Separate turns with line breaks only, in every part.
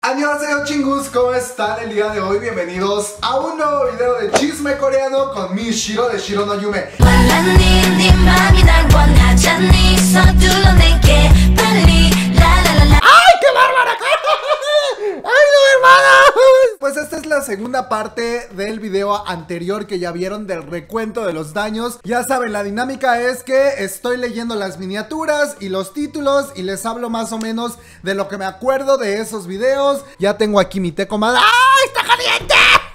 Annyeonghaseyo chingus, ¿cómo están el día de hoy? Bienvenidos a un nuevo video de chisme coreano con mi Shiro de Shiro no Yume. ¡Ay, qué bárbara! ¡Ay, no, hermana! Pues esta es la segunda parte del video anterior que ya vieron del recuento de los daños. Ya saben, la dinámica es que estoy leyendo las miniaturas y los títulos y les hablo más o menos de lo que me acuerdo de esos videos. Ya tengo aquí mi té, comadre. ¡Ay, está caliente!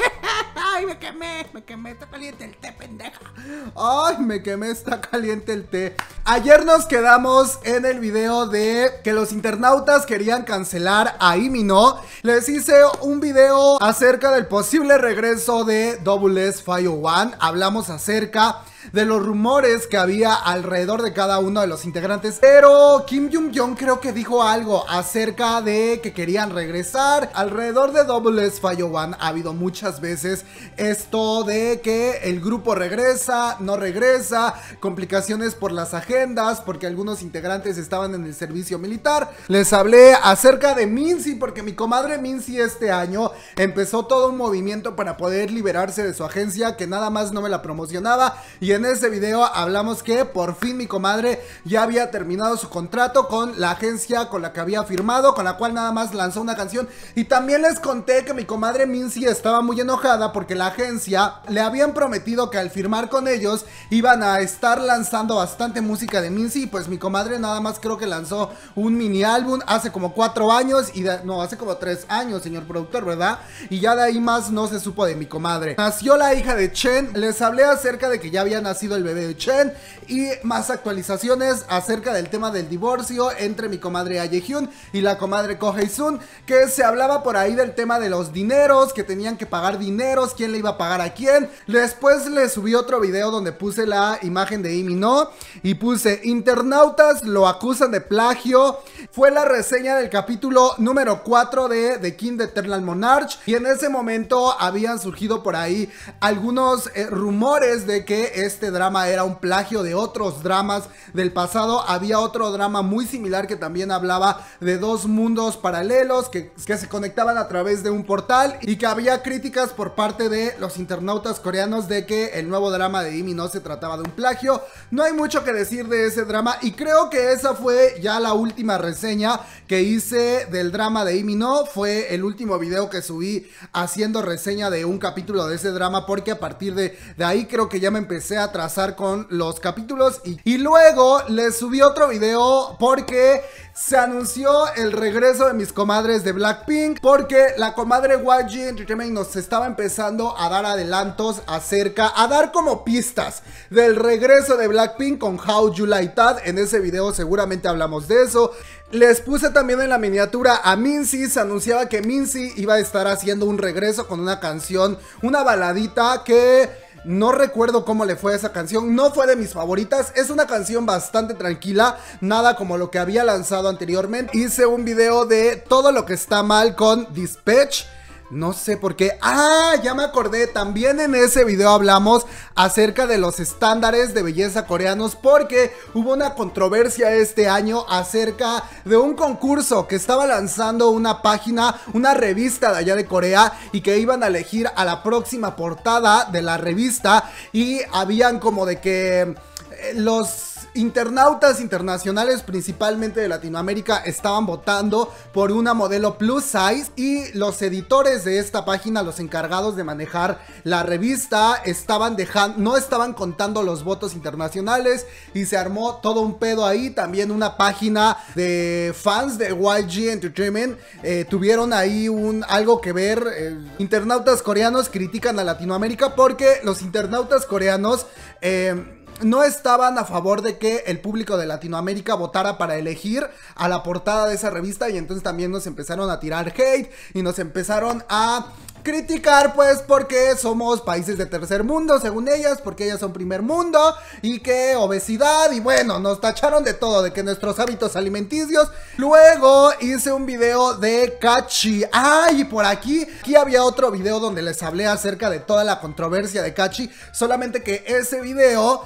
¡Ay, me quemé, está caliente el té, pendeja! ¡Ay, me quemé, está caliente el té! Ayer nos quedamos en el video de que los internautas querían cancelar a Imino. Les hice un video acerca del posible regreso de Double S 501. Hablamos acerca de los rumores que había alrededor de cada uno de los integrantes, pero Kim Jung-yeon creo que dijo algo acerca de que querían regresar. Alrededor de Double S 501 ha habido muchas veces esto de que el grupo regresa, no regresa, complicaciones por las agendas, porque algunos integrantes estaban en el servicio militar. Les hablé acerca de Minzy, porque mi comadre Minzy este año empezó todo un movimiento para poder liberarse de su agencia, que nada más no me la promocionaba, y en este video hablamos que por fin mi comadre ya había terminado su contrato con la agencia con la que había firmado, con la cual nada más lanzó una canción. Y también les conté que mi comadre Minzy estaba muy enojada porque la agencia le habían prometido que al firmar con ellos iban a estar lanzando bastante música de Minzy. Pues mi comadre nada más creo que lanzó un mini álbum hace como 4 años no, hace como 3 años, señor productor, ¿verdad? Y ya de ahí más no se supo de mi comadre. Nació la hija de Chen, les hablé acerca de que ya había nacido el bebé de Chen y más actualizaciones acerca del tema del divorcio entre mi comadre Aye-hyun y la comadre Ko Hae-sun, que se hablaba por ahí del tema de los dineros, que tenían que pagar dineros, quién le iba a pagar a quién. Después le subí otro video donde puse la imagen de Imino y puse: internautas lo acusan de plagio. Fue la reseña del capítulo número 4 de The King the Eternal Monarch, y en ese momento habían surgido por ahí algunos rumores de que este drama era un plagio de otros dramas del pasado. Había otro drama muy similar que también hablaba de dos mundos paralelos que se conectaban a través de un portal, y que había críticas por parte de los internautas coreanos de que el nuevo drama de Imi no se trataba de un plagio. No hay mucho que decir de ese drama, y creo que esa fue ya la última reseña que hice del drama de Imi no. Fue el último video que subí haciendo reseña de un capítulo de ese drama, porque a partir de ahí creo que ya me empecé a trazar con los capítulos, y luego les subí otro video porque se anunció el regreso de mis comadres de Blackpink, porque la comadre YG Entertainment nos estaba empezando a dar adelantos a dar como pistas del regreso de Blackpink con How You Like That. En ese video seguramente hablamos de eso. Les puse también en la miniatura a Minzy. Se anunciaba que Minzy iba a estar haciendo un regreso con una canción, una baladita que no recuerdo cómo le fue a esa canción. No fue de mis favoritas. Es una canción bastante tranquila, nada como lo que había lanzado anteriormente. Hice un video de todo lo que está mal con Dispatch. No sé por qué. ¡Ah! Ya me acordé. También en ese video hablamos acerca de los estándares de belleza coreanos, porque hubo una controversia este año acerca de un concurso que estaba lanzando una página, una revista de allá de Corea, y que iban a elegir a la próxima portada de la revista, y habían como de que los internautas internacionales, principalmente de Latinoamérica, estaban votando por una modelo plus size, y los editores de esta página, los encargados de manejar la revista, no estaban contando los votos internacionales, y se armó todo un pedo ahí. También una página de fans de YG Entertainment tuvieron ahí algo que ver. Internautas coreanos critican a Latinoamérica porque los internautas coreanos no estaban a favor de que el público de Latinoamérica votara para elegir a la portada de esa revista, y entonces también nos empezaron a tirar hate y nos empezaron a criticar pues porque somos países de tercer mundo según ellas, porque ellas son primer mundo y que obesidad y bueno, nos tacharon de todo, de que nuestros hábitos alimenticios. Luego hice un video de Kachi. Y por aquí había otro video donde les hablé acerca de toda la controversia de Kachi, solamente que ese video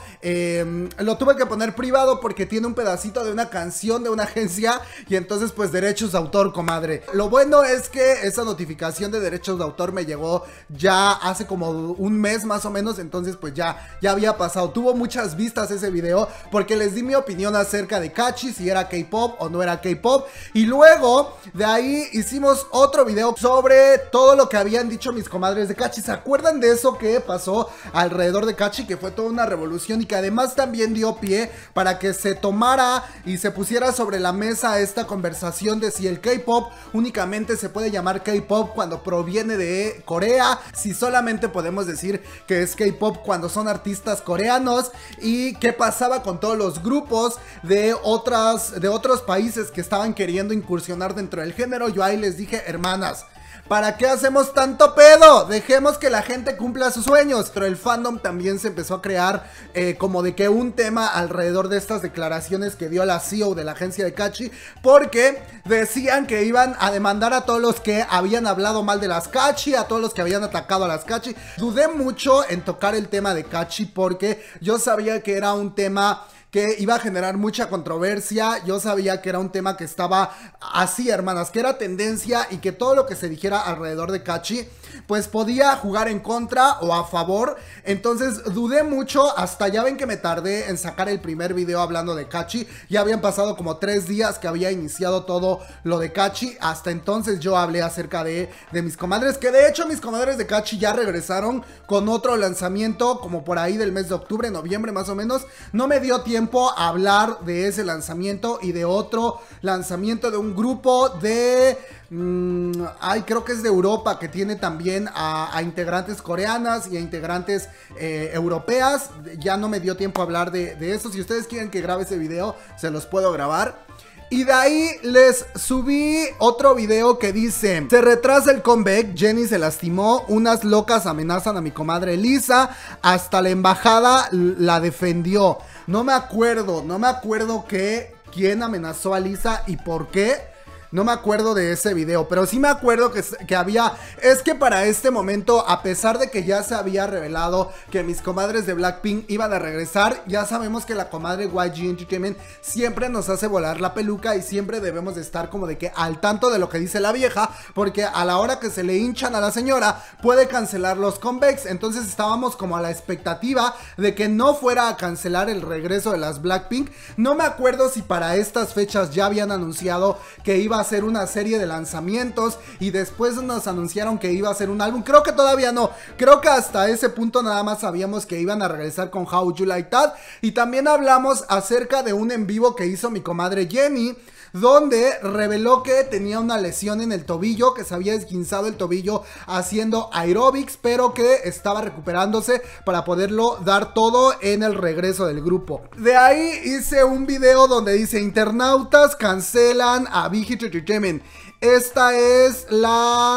lo tuve que poner privado porque tiene un pedacito de una canción de una agencia y entonces pues derechos de autor, comadre. Lo bueno es que esa notificación de derechos de autor me llegó ya hace como un mes más o menos, entonces pues ya había pasado. Tuvo muchas vistas ese video porque les di mi opinión acerca de Kachi, si era K-pop o no era K-pop, y luego de ahí hicimos otro video sobre todo lo que habían dicho mis comadres de Kachi. ¿Se acuerdan de eso que pasó alrededor de Kachi? Que fue toda una revolución y que además también dio pie para que se tomara y se pusiera sobre la mesa esta conversación de si el K-pop únicamente se puede llamar K-pop cuando proviene de Corea, si solamente podemos decir que es K-pop cuando son artistas coreanos, y qué pasaba con todos los grupos de otros países que estaban queriendo incursionar dentro del género. Yo ahí les dije, hermanas, ¿para qué hacemos tanto pedo? Dejemos que la gente cumpla sus sueños. Pero el fandom también se empezó a crear como de que un tema alrededor de estas declaraciones que dio la CEO de la agencia de Kachi, porque decían que iban a demandar a todos los que habían hablado mal de las Kachi, a todos los que habían atacado a las Kachi. Dudé mucho en tocar el tema de Kachi porque yo sabía que era un tema que iba a generar mucha controversia. Yo sabía que era un tema que estaba así, hermanas, que era tendencia y que todo lo que se dijera alrededor de Kachi pues podía jugar en contra o a favor. Entonces dudé mucho, hasta ya ven que me tardé en sacar el primer video hablando de Kachi. Ya habían pasado como 3 días que había iniciado todo lo de Kachi. Hasta entonces yo hablé acerca de mis comadres, que de hecho mis comadres de Kachi ya regresaron con otro lanzamiento como por ahí del mes de octubre, noviembre más o menos. No me dio tiempo a hablar de ese lanzamiento y de otro lanzamiento de un grupo de creo que es de Europa, que tiene también a integrantes coreanas y a integrantes europeas. Ya no me dio tiempo a hablar de eso. Si ustedes quieren que grabe ese video, se los puedo grabar. Y de ahí les subí otro video que dice: se retrasa el comeback, Jennie se lastimó, unas locas amenazan a mi comadre Lisa, hasta la embajada la defendió. No me acuerdo quién amenazó a Lisa y por qué. No me acuerdo de ese video, pero sí me acuerdo que había... Es que para este momento, a pesar de que ya se había revelado que mis comadres de Blackpink iban a regresar, ya sabemos que la comadre YG Entertainment siempre nos hace volar la peluca y siempre debemos de estar como de que al tanto de lo que dice la vieja, porque a la hora que se le hinchan a la señora, puede cancelar los comebacks. Entonces estábamos como a la expectativa de que no fuera a cancelar el regreso de las Blackpink. No me acuerdo si para estas fechas ya habían anunciado que iba a hacer una serie de lanzamientos y después nos anunciaron que iba a ser un álbum. Creo que todavía no, creo que hasta ese punto nada más sabíamos que iban a regresar con How You Like That. Y también hablamos acerca de un en vivo que hizo mi comadre Jennie, donde reveló que tenía una lesión en el tobillo, que se había esguinzado el tobillo haciendo aeróbics, pero que estaba recuperándose para poderlo dar todo en el regreso del grupo. De ahí hice un video donde dice: internautas cancelan a Big Hit Entertainment. Esta es la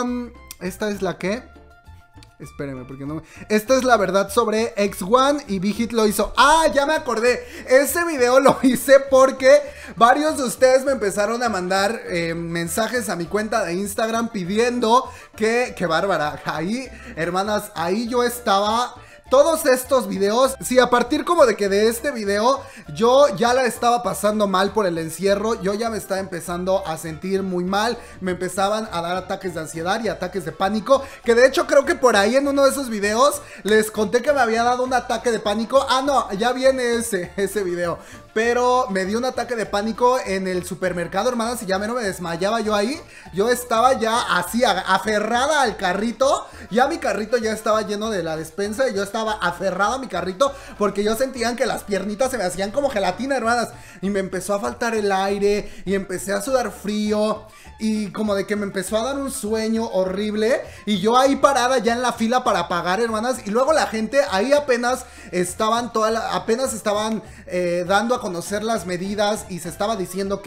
¿qué? Espérenme, porque no... Esta es la verdad sobre X1 y Big Hit lo hizo. Ya me acordé. Ese video lo hice porque varios de ustedes me empezaron a mandar mensajes a mi cuenta de Instagram pidiendo que... ¡Qué bárbara! Ahí, hermanas, ahí yo estaba... Todos estos videos, sí, a partir como de que de este video yo ya la estaba pasando mal por el encierro. Yo ya me estaba empezando a sentir muy mal. Me empezaban a dar ataques de ansiedad y ataques de pánico, que de hecho creo que por ahí en uno de esos videos les conté que me había dado un ataque de pánico. No, ya viene ese video. Pero me dio un ataque de pánico en el supermercado, hermanas, y ya me desmayaba yo ahí. Yo estaba ya así, aferrada al carrito. Ya mi carrito ya estaba lleno de la despensa y yo estaba aferrada a mi carrito porque yo sentía que las piernitas se me hacían como gelatina, hermanas. Y me empezó a faltar el aire y empecé a sudar frío. Y como de que me empezó a dar un sueño horrible. Y yo ahí parada ya en la fila para pagar, hermanas. Y luego la gente ahí apenas estaban dando a conocer las medidas. Y se estaba diciendo que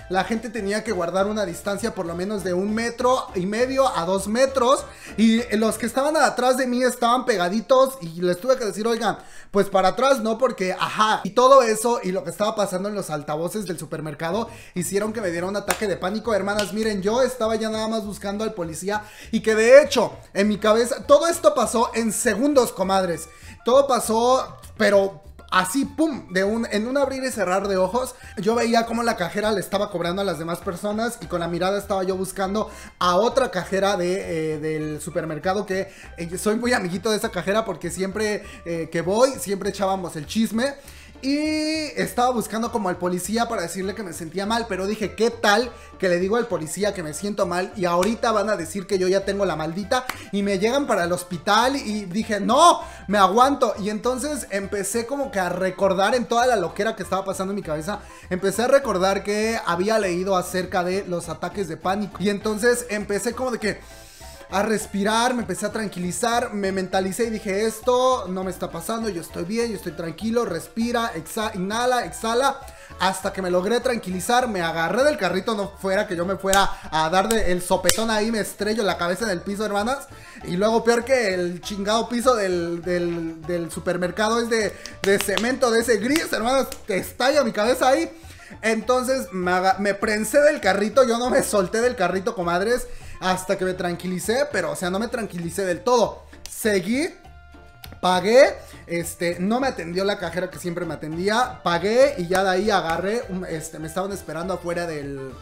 la gente tenía que guardar una distancia por lo menos de 1,5 metros a 2 metros, y los que estaban atrás de mí estaban pegaditos y les tuve que decir, oigan, pues para atrás no, porque ajá, y todo eso y lo que estaba pasando en los altavoces del supermercado hicieron que me diera un ataque de pánico. Hermanas, miren, yo estaba ya nada más buscando al policía, y que de hecho en mi cabeza todo esto pasó en segundos, comadres. Todo pasó, pero así, pum, en un abrir y cerrar de ojos. Yo veía cómo la cajera le estaba cobrando a las demás personas, y con la mirada estaba yo buscando a otra cajera del supermercado, que soy muy amiguito de esa cajera, porque siempre que voy, siempre echábamos el chisme. Y estaba buscando como al policía para decirle que me sentía mal, pero dije, ¿qué tal que le digo al policía que me siento mal y ahorita van a decir que yo ya tengo la maldita y me llegan para el hospital? Y dije, no, me aguanto. Y entonces empecé como que a recordar, en toda la loquera que estaba pasando en mi cabeza, empecé a recordar que había leído acerca de los ataques de pánico. Y entonces empecé como de que a respirar, me empecé a tranquilizar, me mentalicé y dije, esto no me está pasando, yo estoy bien, yo estoy tranquilo, respira, inhala, exhala, hasta que me logré tranquilizar. Me agarré del carrito, no fuera que yo me fuera a dar el sopetón ahí, me estrello la cabeza en el piso, hermanas, y luego peor que el chingado piso del supermercado es de cemento, de ese gris, hermanas, te estalla mi cabeza ahí. Entonces me prensé del carrito, yo no me solté del carrito, comadres, hasta que me tranquilicé, pero o sea, no me tranquilicé del todo. Seguí, pagué, no me atendió la cajera que siempre me atendía, pagué y ya de ahí agarré, me estaban esperando afuera del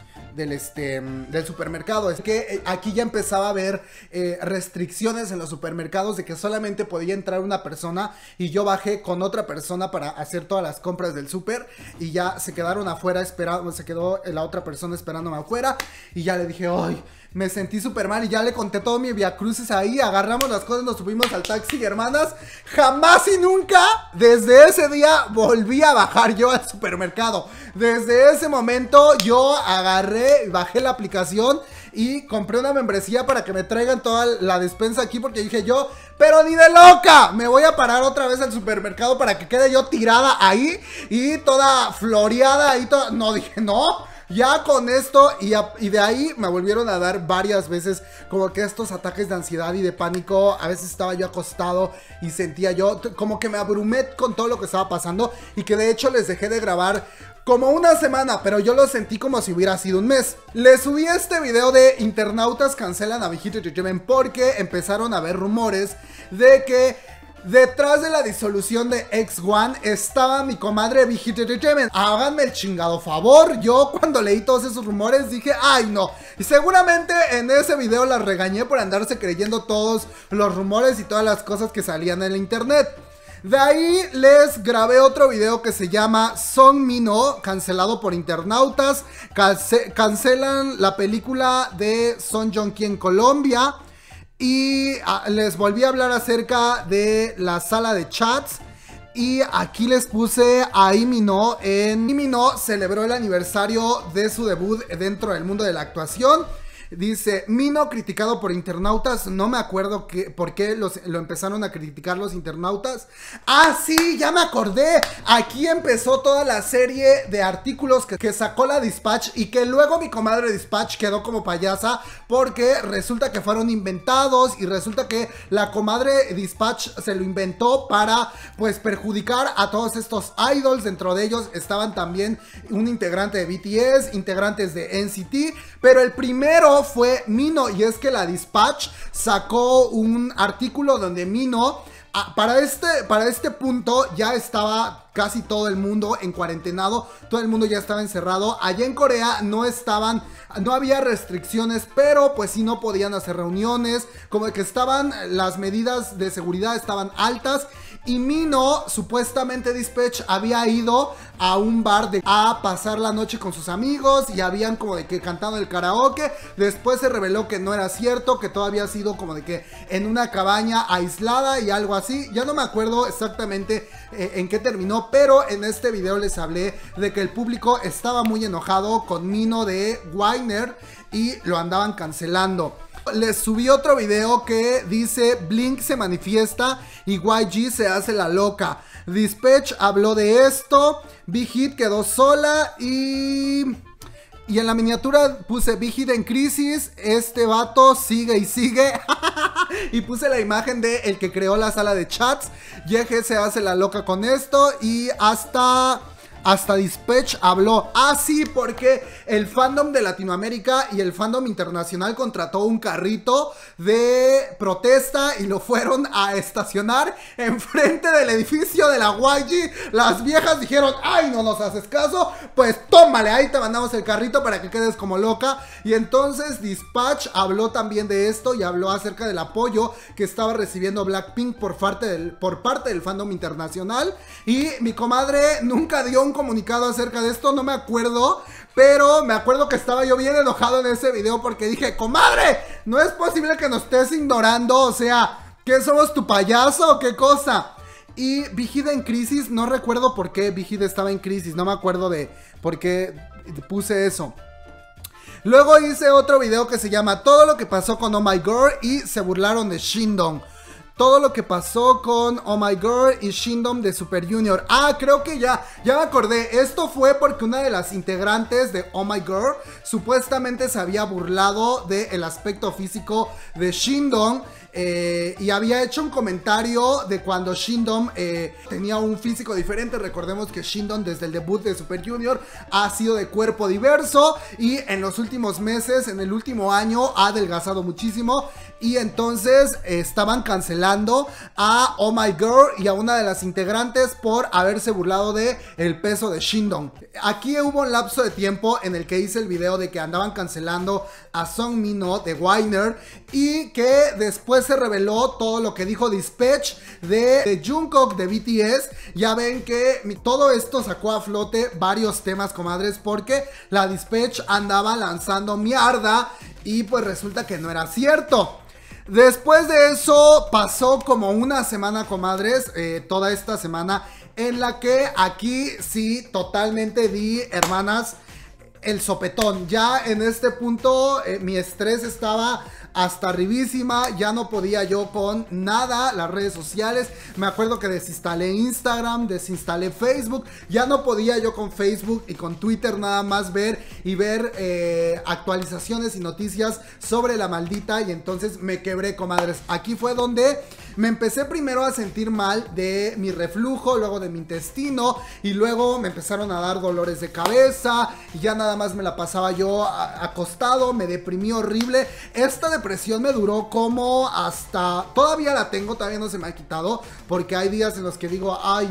supermercado. Es que aquí ya empezaba a haber restricciones en los supermercados de que solamente podía entrar una persona, y yo bajé con otra persona para hacer todas las compras del súper, y ya se quedaron afuera esperando, se quedó la otra persona esperándome afuera, y ya le dije, ¡ay! Me sentí súper mal, y ya le conté todo mi viacrucis ahí. Agarramos las cosas, nos subimos al taxi, hermanas. Jamás y nunca, desde ese día, volví a bajar yo al supermercado. Desde ese momento yo agarré, bajé la aplicación y compré una membresía para que me traigan toda la despensa aquí, porque dije yo, pero ni de loca me voy a parar otra vez al supermercado para que quede yo tirada ahí y toda floreada ahí, toda... No, dije, no. Ya con esto, y de ahí me volvieron a dar varias veces como que estos ataques de ansiedad y de pánico. A veces estaba yo acostado y sentía yo como que me abrumé con todo lo que estaba pasando, y que de hecho les dejé de grabar como una semana, pero yo lo sentí como si hubiera sido un mes. Les subí este video de internautas cancelan a Vegito Jojomen porque empezaron a haber rumores de que detrás de la disolución de X1 estaba mi comadre Vegito Jojomen. Háganme el chingado favor. Yo cuando leí todos esos rumores dije, ay no. Y seguramente en ese video la regañé por andarse creyendo todos los rumores y todas las cosas que salían en la internet. De ahí les grabé otro video que se llama Song Mino, cancelado por internautas. Cancelan la película de Son Joong-ki en Colombia. Y les volví a hablar acerca de la sala de chats. Y aquí les puse a Imino. Imino celebró el aniversario de su debut dentro del mundo de la actuación. Dice, Mino criticado por internautas. No me acuerdo por qué lo empezaron a criticar los internautas. Ah, sí, ya me acordé. Aquí empezó toda la serie de artículos que sacó la Dispatch, y que luego mi comadre Dispatch quedó como payasa porque resulta que fueron inventados, y resulta que la comadre Dispatch se lo inventó para pues perjudicar a todos estos idols. Dentro de ellos estaban también un integrante de BTS, integrantes de NCT, pero el primero fue Mino. Y es que la Dispatch sacó un artículo donde Mino, para este punto ya estaba casi todo el mundo en cuarentenado, todo el mundo ya estaba encerrado. Allá en Corea no había restricciones, pero pues sí no podían hacer reuniones, como que las medidas de seguridad estaban altas. Y Mino, supuestamente Dispatch había ido a un bar a pasar la noche con sus amigos, y habían como de que cantado el karaoke. Después se reveló que no era cierto, que todo había sido como de que en una cabaña aislada y algo así. Ya no me acuerdo exactamente en qué terminó, pero en este video les hablé de que el público estaba muy enojado con Mino de Weiner y lo andaban cancelando. Les subí otro video que dice Blink se manifiesta y YG se hace la loca. Dispatch habló de esto, Big Hit quedó sola y Y en la miniatura puse Big Hit en crisis, este vato sigue y sigue. Y puse la imagen de el que creó la sala de chats. Yeje se hace la loca con esto y hasta Dispatch habló. Ah, sí, porque el fandom de Latinoamérica y el fandom internacional contrató un carrito de protesta y lo fueron a estacionar enfrente del edificio de la YG. Las viejas dijeron, ay, no nos haces caso, pues tómale, ahí te mandamos el carrito para que quedes como loca. Y entonces Dispatch habló también de esto y habló acerca del apoyo que estaba recibiendo Blackpink por parte del fandom internacional. Y mi comadre nunca dio un comunicado acerca de esto, no me acuerdo, pero me acuerdo que estaba yo bien enojado en ese video porque dije, comadre, no es posible que nos estés ignorando, o sea, ¿qué somos, tu payaso o qué cosa? Y Big Hit en crisis, no recuerdo por qué Big Hit estaba en crisis, no me acuerdo de por qué puse eso. Luego hice otro video que se llama Todo lo que pasó con Oh My Girl y se burlaron de Shindong. Todo lo que pasó con Oh My Girl y Shindong de Super Junior. Ah, creo que ya me acordé. Esto fue porque una de las integrantes de Oh My Girl supuestamente se había burlado del aspecto físico de Shindong. Y había hecho un comentario de cuando Shindong tenía un físico diferente. Recordemos que Shindong desde el debut de Super Junior ha sido de cuerpo diverso y en los últimos meses, en el último año, ha adelgazado muchísimo. Y entonces estaban cancelando a Oh My Girl y a una de las integrantes por haberse burlado de el peso de Shindong. Aquí hubo un lapso de tiempo en el que hice el video de que andaban cancelando a Sungmin de Winer y que después se reveló todo lo que dijo Dispatch de Jungkook de BTS. Ya ven que todo esto sacó a flote varios temas, comadres, porque la Dispatch andaba lanzando mierda y pues resulta que no era cierto. Después de eso pasó como una semana, comadres, toda esta semana en la que aquí sí totalmente di, hermanas, el sopetón. Ya en este punto mi estrés estaba hasta arribísima, ya no podía yo con nada, las redes sociales. Me acuerdo que desinstalé Instagram, desinstalé Facebook, ya no podía yo con Facebook y con Twitter nada más ver actualizaciones y noticias sobre la maldita, y entonces me quebré, comadres. Aquí fue donde me empecé primero a sentir mal de mi reflujo, luego de mi intestino, y luego me empezaron a dar dolores de cabeza, y ya nada más me la pasaba yo acostado, me deprimí horrible. Esta depresión me duró como hasta... Todavía la tengo, todavía no se me ha quitado, porque hay días en los que digo, ay,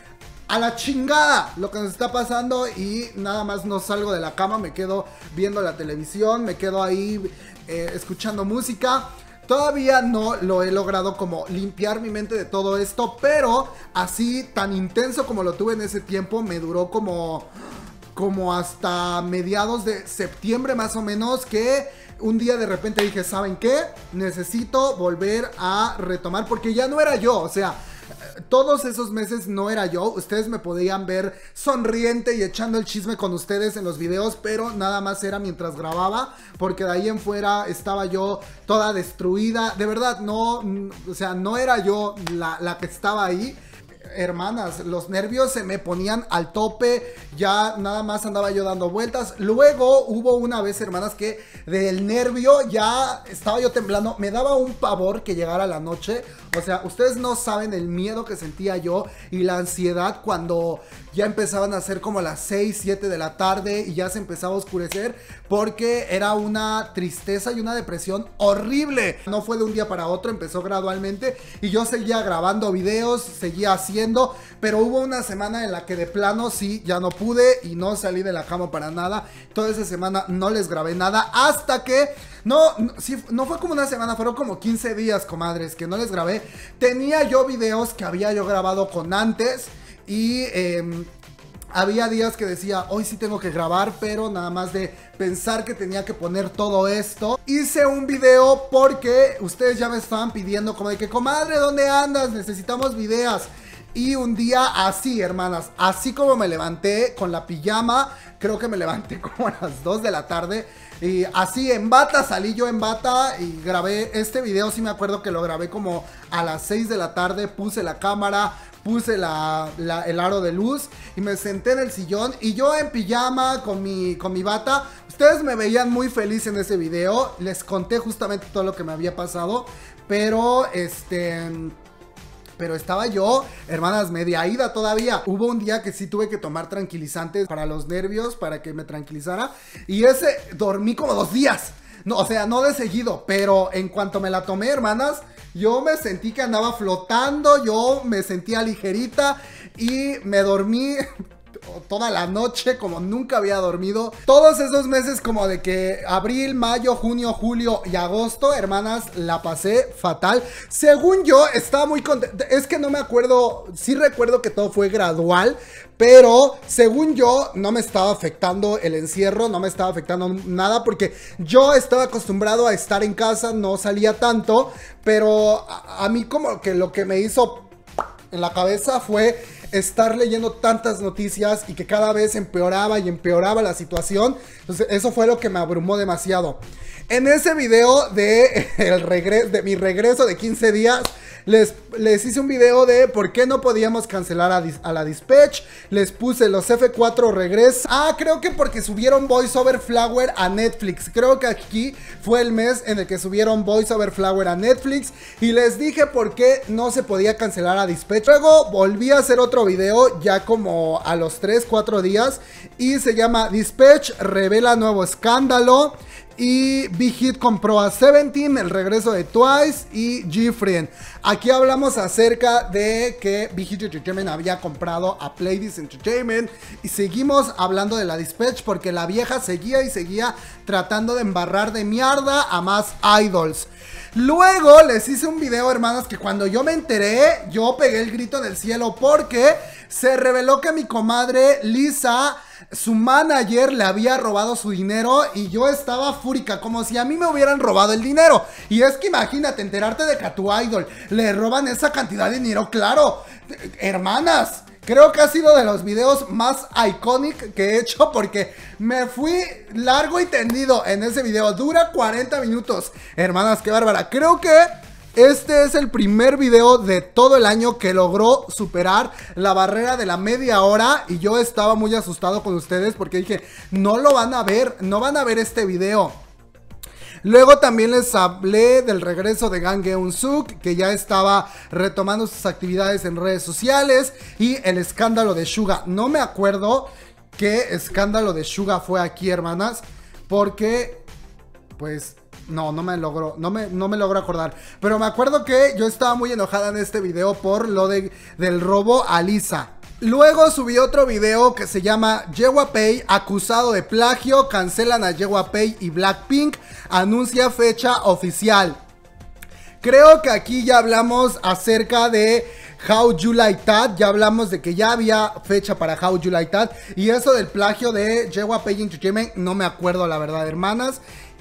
a la chingada lo que nos está pasando, y nada más no salgo de la cama, me quedo viendo la televisión, me quedo ahí escuchando música. Todavía no lo he logrado como limpiar mi mente de todo esto, pero así tan intenso como lo tuve en ese tiempo, me duró como hasta mediados de septiembre más o menos, que un día de repente dije, ¿saben qué? Necesito volver a retomar, porque ya no era yo, o sea, todos esos meses no era yo. Ustedes me podían ver sonriente y echando el chisme con ustedes en los videos, pero nada más era mientras grababa, porque de ahí en fuera estaba yo toda destruida. De verdad, no, o sea, no era yo la que estaba ahí. Hermanas, los nervios se me ponían al tope, ya nada más andaba yo dando vueltas. Luego hubo una vez, hermanas, que del nervio ya estaba yo temblando, me daba un pavor que llegara la noche. O sea, ustedes no saben el miedo que sentía yo y la ansiedad cuando ya empezaban a ser como las 6, 7 de la tarde y ya se empezaba a oscurecer, porque era una tristeza y una depresión horrible. No fue de un día para otro, empezó gradualmente y yo seguía grabando videos, seguía haciendo, pero hubo una semana en la que de plano sí, ya no pude y no salí de la cama para nada. Toda esa semana no les grabé nada hasta que... No fue como una semana, fueron como 15 días, comadres, que no les grabé. Tenía yo videos que había yo grabado con antes y había días que decía, hoy sí tengo que grabar, pero nada más de pensar que tenía que poner todo esto, hice un video porque ustedes ya me estaban pidiendo como de que, comadre, ¿dónde andas? Necesitamos videos. Y un día así, hermanas, así como me levanté con la pijama, creo que me levanté como a las 2 de la tarde, Y así en bata, salí yo en bata y grabé este video. Sí me acuerdo que lo grabé como a las 6 de la tarde, puse la cámara, puse el aro de luz y me senté en el sillón y yo en pijama con mi bata. Ustedes me veían muy feliz en ese video, les conté justamente todo lo que me había pasado, pero estaba yo, hermanas, media ida todavía. Hubo un día que sí tuve que tomar tranquilizantes para los nervios, para que me tranquilizara. Y dormí como 2 días. No, o sea, no de seguido, pero en cuanto me la tomé, hermanas, yo me sentí que andaba flotando, yo me sentía ligerita y me dormí toda la noche como nunca había dormido. Todos esos meses como de que abril, mayo, junio, julio y agosto, hermanas, la pasé fatal. Según yo, estaba muy contenta. Es que no me acuerdo, sí recuerdo que todo fue gradual, pero según yo no me estaba afectando el encierro, no me estaba afectando nada porque yo estaba acostumbrado a estar en casa, no salía tanto, pero a mí como que lo que me hizo en la cabeza fue estar leyendo tantas noticias y que cada vez empeoraba y empeoraba la situación. Entonces eso fue lo que me abrumó demasiado. En ese video de mi regreso de 15 días les hice un video de por qué no podíamos cancelar a la Dispatch. Les puse los F4 regresos. Creo que porque subieron Voice Over Flower a Netflix. Creo que aquí fue el mes en el que subieron Voice Over Flower a Netflix. Y les dije por qué no se podía cancelar a Dispatch. Luego volví a hacer otro video ya como a los 3-4 días. Y se llama Dispatch revela nuevo escándalo. Y Big Hit compró a Seventeen, el regreso de Twice y G-Friend. Aquí hablamos acerca de que Big Hit Entertainment había comprado a Playdies Entertainment. Y seguimos hablando de la Dispatch porque la vieja seguía y seguía tratando de embarrar de mierda a más idols. Luego les hice un video, hermanas, que cuando yo me enteré, yo pegué el grito del cielo porque se reveló que mi comadre Lisa, su manager, le había robado su dinero y yo estaba fúrica, como si a mí me hubieran robado el dinero. Y es que imagínate, enterarte de que a tu idol le roban esa cantidad de dinero, claro, hermanas. Creo que ha sido de los videos más iconic que he hecho porque me fui largo y tendido en ese video. Dura 40 minutos. Hermanas, qué bárbara. Creo que este es el primer video de todo el año que logró superar la barrera de la media hora. Y yo estaba muy asustado con ustedes porque dije, no lo van a ver, no van a ver este video. Luego también les hablé del regreso de Gang Eun-suk, que ya estaba retomando sus actividades en redes sociales, y el escándalo de Suga. No me acuerdo qué escándalo de Suga fue aquí, hermanas, porque pues no me logro acordar. Pero me acuerdo que yo estaba muy enojada en este video por lo del robo a Lisa. Luego subí otro video que se llama Jewapay acusado de plagio, cancelan a Jewapay y Blackpink, anuncia fecha oficial. Creo que aquí ya hablamos acerca de How You Like That, ya hablamos de que ya había fecha para How You Like That. Y eso del plagio de Jewapay Entertainment, no me acuerdo la verdad, hermanas.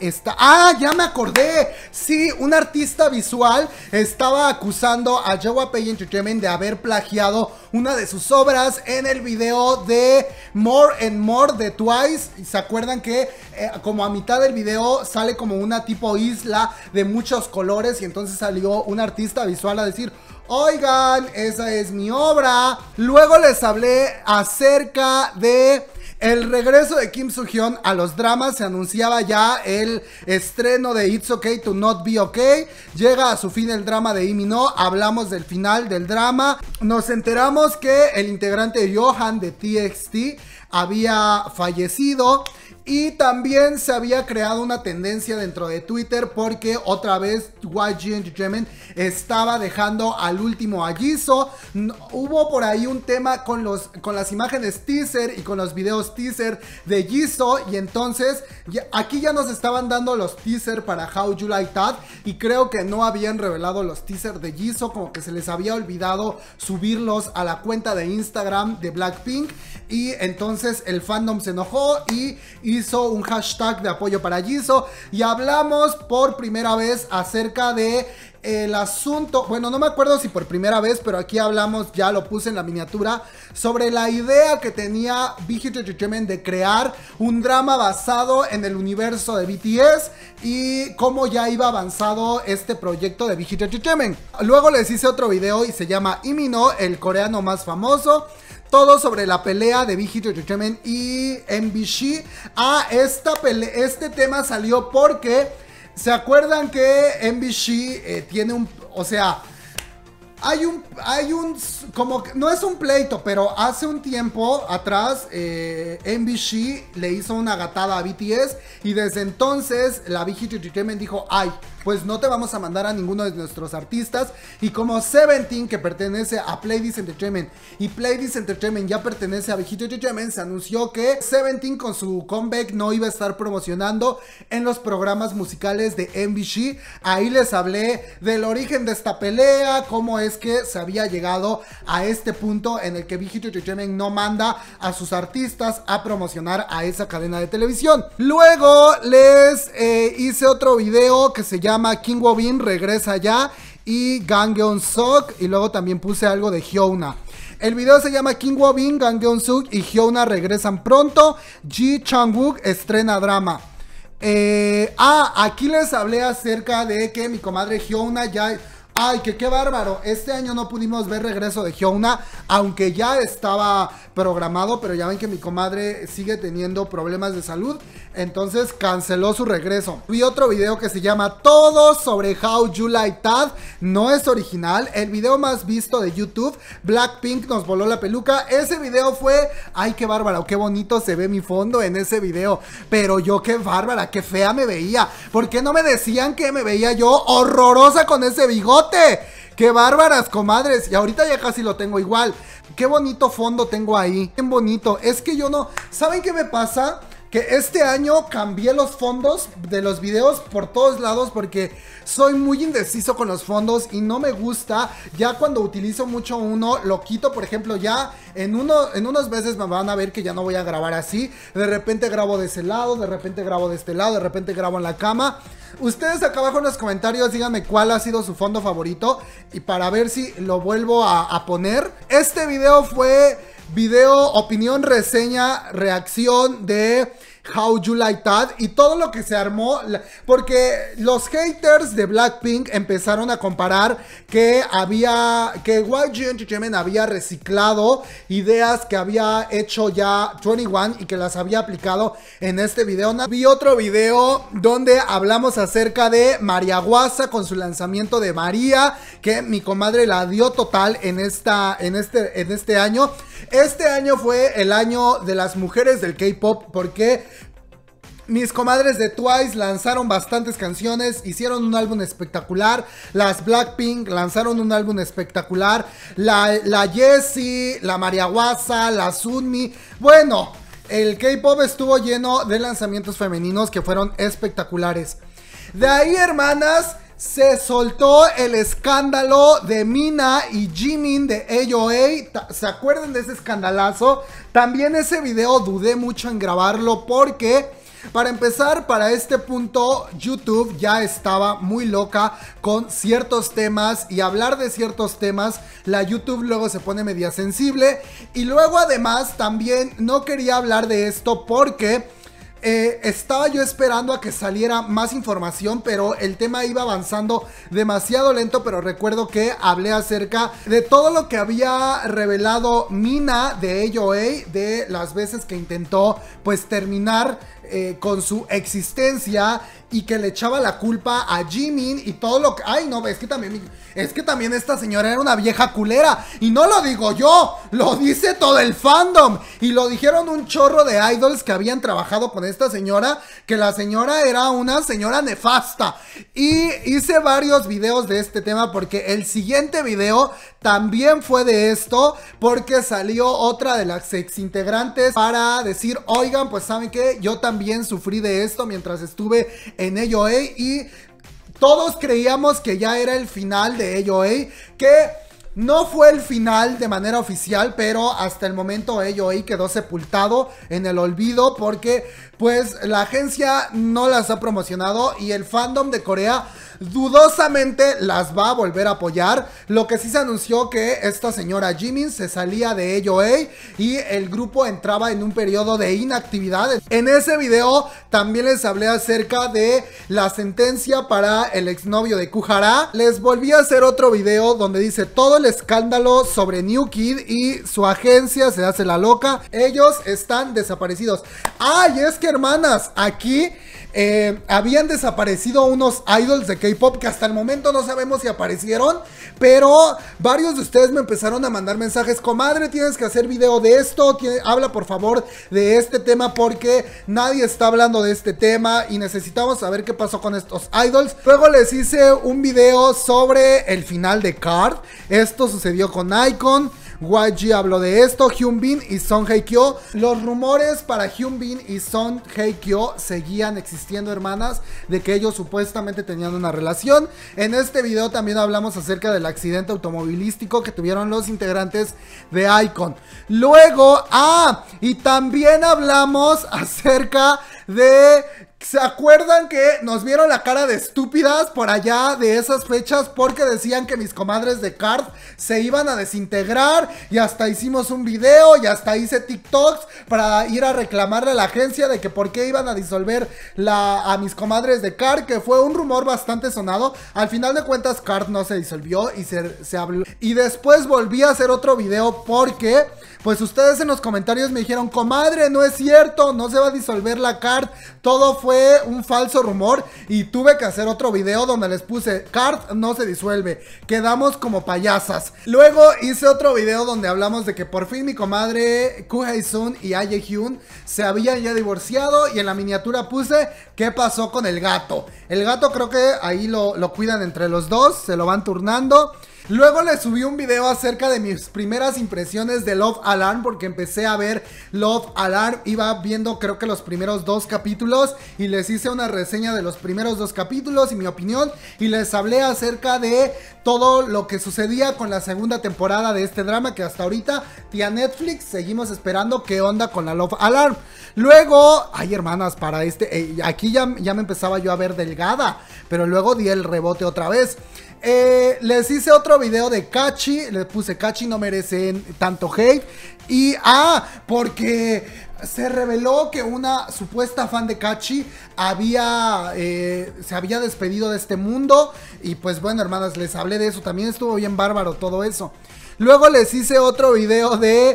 Ya me acordé. Sí, un artista visual estaba acusando a Jewapay Entertainment de haber plagiado una de sus obras en el video de More and More de Twice. ¿Se acuerdan que como a mitad del video sale como una tipo isla de muchos colores? Y entonces salió un artista visual a decir: oigan, esa es mi obra. Luego les hablé acerca de el regreso de Kim Soo-hyun a los dramas. Se anunciaba ya el estreno de It's Okay to Not Be Okay. Llega a su fin el drama de Imi no. Hablamos del final del drama. Nos enteramos que el integrante Johan de TXT había fallecido. Y también se había creado una tendencia dentro de Twitter porque otra vez YG Entertainment estaba dejando al último a Jisoo. Hubo por ahí un tema con las imágenes teaser y con los videos teaser de Jisoo. Y entonces aquí ya nos estaban dando los teaser para How You Like That. Y creo que no habían revelado los teaser de Jisoo, como que se les había olvidado subirlos a la cuenta de Instagram de Blackpink. Y entonces el fandom se enojó y hizo un hashtag de apoyo para Jisoo y hablamos por primera vez acerca de el asunto, bueno, no me acuerdo si por primera vez, pero aquí hablamos, ya lo puse en la miniatura, sobre la idea que tenía Big Hit Entertainment de crear un drama basado en el universo de BTS y cómo ya iba avanzado este proyecto de Big Hit Entertainment. Luego les hice otro video y se llama Imino, el coreano más famoso. Todo sobre la pelea de Big Hit Entertainment y MBC. Este tema salió porque ¿se acuerdan que MBC tiene un, o sea, hay un, como, no es un pleito, pero hace un tiempo atrás MBC le hizo una gatada a BTS y desde entonces la Big Hit Entertainment dijo, ay, pues no te vamos a mandar a ninguno de nuestros artistas. Y como Seventeen, que pertenece a Play This Entertainment, y Play This Entertainment ya pertenece a Big Hit Entertainment, se anunció que Seventeen con su comeback no iba a estar promocionando en los programas musicales de MBC. Ahí les hablé del origen de esta pelea, cómo es que se había llegado a este punto en el que Big Hit Entertainment no manda a sus artistas a promocionar a esa cadena de televisión. Luego les hice otro video que se llama Kim Woo-bin regresa ya y Gangyeon-suk, y luego también puse algo de Hyuna. El video se llama Kim Woo-bin, Gangyeon-suk y Hyuna regresan pronto. Ji Chang-wook estrena drama. Aquí les hablé acerca de que mi comadre Hyuna ya... Ay, que qué bárbaro, este año no pudimos ver regreso de Hyuna, aunque ya estaba programado, pero ya ven que mi comadre sigue teniendo problemas de salud, entonces canceló su regreso. Vi otro video que se llama Todo sobre How You Like That, no es original, el video más visto de YouTube, Blackpink nos voló la peluca. Ese video fue, ay qué bárbaro, qué bonito se ve mi fondo en ese video, pero yo qué bárbara, qué fea me veía. ¿Por qué no me decían que me veía yo horrorosa con ese bigote? ¡Qué bárbaras, comadres! Y ahorita ya casi lo tengo igual. ¡Qué bonito fondo tengo ahí! ¡Qué bonito! Es que yo no... ¿Saben qué me pasa? Que este año cambié los fondos de los videos por todos lados porque soy muy indeciso con los fondos y no me gusta. Ya cuando utilizo mucho uno, lo quito. Por ejemplo, ya en unos meses me van a ver que ya no voy a grabar así. De repente grabo de ese lado, de repente grabo de este lado, de repente grabo en la cama. Ustedes acá abajo en los comentarios díganme cuál ha sido su fondo favorito y para ver si lo vuelvo a poner. Este video fue video, opinión, reseña, reacción de How You Like That y todo lo que se armó, porque los haters de Blackpink empezaron a comparar que YG Entertainment había reciclado ideas que había hecho ya 21 y que las había aplicado en este video. Vi otro video donde hablamos acerca de María Guasa con su lanzamiento de María, que mi comadre la dio total en este año. Este año fue el año de las mujeres del K-pop porque mis comadres de Twice lanzaron bastantes canciones, hicieron un álbum espectacular. Las Blackpink lanzaron un álbum espectacular. La Jessie, la María Guasa, la Sunmi. Bueno, el K-pop estuvo lleno de lanzamientos femeninos que fueron espectaculares. De ahí, hermanas, se soltó el escándalo de Mina y Jimin de AOA. ¿Se acuerdan de ese escandalazo? También ese video dudé mucho en grabarlo porque... para empezar, para este punto, YouTube ya estaba muy loca con ciertos temas y hablar de ciertos temas, la YouTube luego se pone media sensible. Y luego además también no quería hablar de esto porque estaba yo esperando a que saliera más información, pero el tema iba avanzando demasiado lento. Pero recuerdo que hablé acerca de todo lo que había revelado Mina de AOA, de las veces que intentó pues terminar con su existencia y que le echaba la culpa a Jimin y todo lo que... Ay, no, es que también esta señora era una vieja culera. Y no lo digo yo, lo dice todo el fandom. Y lo dijeron un chorro de idols que habían trabajado con esta señora, que la señora era una señora nefasta. Y hice varios videos de este tema porque el siguiente video también fue de esto, porque salió otra de las ex integrantes para decir, oigan, pues saben que yo también sufrí de esto mientras estuve en AOA y todos creíamos que ya era el final de AOA, que no fue el final de manera oficial, pero hasta el momento AOA quedó sepultado en el olvido porque pues la agencia no las ha promocionado y el fandom de Corea dudosamente las va a volver a apoyar. Lo que sí se anunció que esta señora Jimin se salía de AOA y el grupo entraba en un periodo de inactividad. En ese video también les hablé acerca de la sentencia para el exnovio de Kuhara. Les volví a hacer otro video donde dice todo el escándalo sobre New Kid y su agencia se hace la loca. Ellos están desaparecidos. ¡Ay! Es que hermanas, aquí habían desaparecido unos idols de K-pop que hasta el momento no sabemos si aparecieron, pero varios de ustedes me empezaron a mandar mensajes: comadre, tienes que hacer video de esto, habla por favor de este tema porque nadie está hablando de este tema y necesitamos saber qué pasó con estos idols. Luego les hice un video sobre el final de Card. Esto sucedió con iKON. YG habló de esto, Hyunbin y Song Hye-kyo. Los rumores para Hyunbin y Song Hye-kyo seguían existiendo, hermanas, de que ellos supuestamente tenían una relación. En este video también hablamos acerca del accidente automovilístico que tuvieron los integrantes de iKON. Luego, y también hablamos acerca de... ¿Se acuerdan que nos vieron la cara de estúpidas por allá de esas fechas? Porque decían que mis comadres de Card se iban a desintegrar y hasta hicimos un video y hasta hice TikToks para ir a reclamarle a la agencia de que por qué iban a disolver a mis comadres de Card, que fue un rumor bastante sonado. Al final de cuentas Card no se disolvió y se habló. Y después volví a hacer otro video porque... pues ustedes en los comentarios me dijeron: comadre, no es cierto, no se va a disolver la Card, todo fue un falso rumor. Y tuve que hacer otro video donde les puse: Card no se disuelve, quedamos como payasas. Luego hice otro video donde hablamos de que por fin mi comadre Koo Hae-sun y Ah Ye-hyun se habían ya divorciado. Y en la miniatura puse: ¿qué pasó con el gato? El gato creo que ahí lo cuidan entre los dos, se lo van turnando. Luego les subí un video acerca de mis primeras impresiones de Love Alarm, porque empecé a ver Love Alarm, iba viendo creo que los primeros 2 capítulos y les hice una reseña de los primeros 2 capítulos y mi opinión, y les hablé acerca de todo lo que sucedía con la segunda temporada de este drama que hasta ahorita tía Netflix seguimos esperando qué onda con la Love Alarm. Luego, ay hermanas, para aquí ya me empezaba yo a ver delgada, pero luego di el rebote otra vez. Les hice otro video de Kachi, le puse: Kachi no merece tanto hate. Y porque se reveló que una supuesta fan de Kachi se había despedido de este mundo. Y pues bueno, hermanas, les hablé de eso, también estuvo bien bárbaro todo eso. Luego les hice otro video de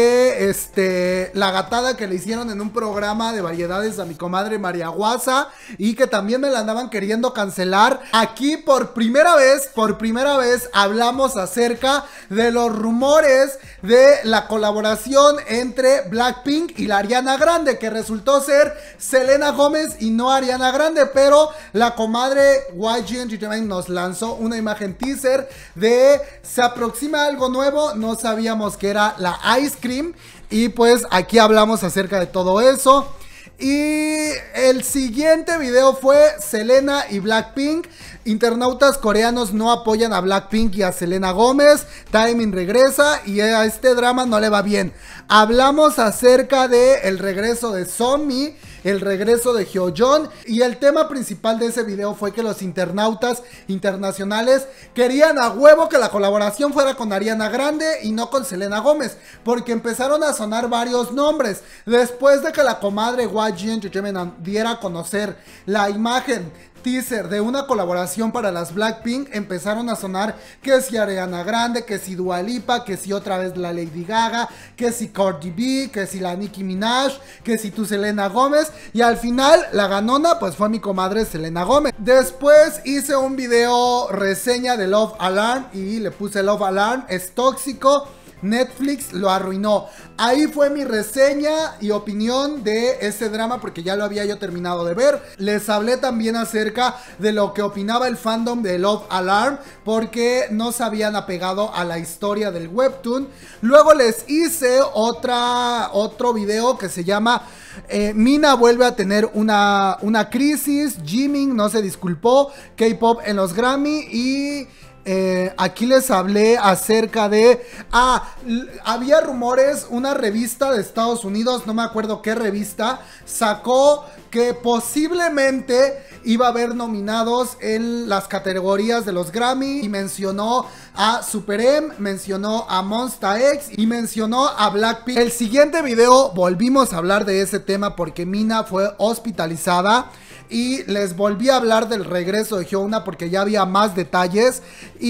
que la gatada que le hicieron en un programa de variedades a mi comadre María Guasa y que también me la andaban queriendo cancelar. Aquí por primera vez hablamos acerca de los rumores de la colaboración entre Blackpink y la Ariana Grande, que resultó ser Selena Gómez y no Ariana Grande, pero la comadre YG Entertainment nos lanzó una imagen teaser de se aproxima algo nuevo, no sabíamos que era la Ice Cream, y pues aquí hablamos acerca de todo eso. Y el siguiente video fue Selena y Blackpink. Internautas coreanos no apoyan a Blackpink y a Selena Gómez. Taemin regresa y a este drama no le va bien. Hablamos acerca de el regreso de Sunmi, el regreso de Hyojeon, y el tema principal de ese video fue que los internautas internacionales querían a huevo que la colaboración fuera con Ariana Grande y no con Selena Gómez, porque empezaron a sonar varios nombres. Después de que la comadre YG Entertainment diera a conocer la imagen teaser de una colaboración para las Blackpink, empezaron a sonar que si Ariana Grande, que si Dua Lipa, que si otra vez la Lady Gaga, que si Cardi B, que si la Nicki Minaj, que si tu Selena Gómez, y al final la ganona pues fue mi comadre Selena Gómez. Después hice un video reseña de Love Alarm y le puse: Love Alarm es tóxico, Netflix lo arruinó. Ahí fue mi reseña y opinión de este drama, porque ya lo había yo terminado de ver. Les hablé también acerca de lo que opinaba el fandom de Love Alarm, porque no se habían apegado a la historia del webtoon. Luego les hice otro video que se llama Mina vuelve a tener una crisis, Jimin no se disculpó, K-pop en los Grammy, y aquí les hablé acerca de... había rumores, una revista de Estados Unidos, no me acuerdo qué revista, sacó que posiblemente iba a haber nominados en las categorías de los Grammy y mencionó a Super M, mencionó a Monsta X y mencionó a Blackpink. El siguiente video volvimos a hablar de ese tema porque Mina fue hospitalizada y les volví a hablar del regreso de Hyuna porque ya había más detalles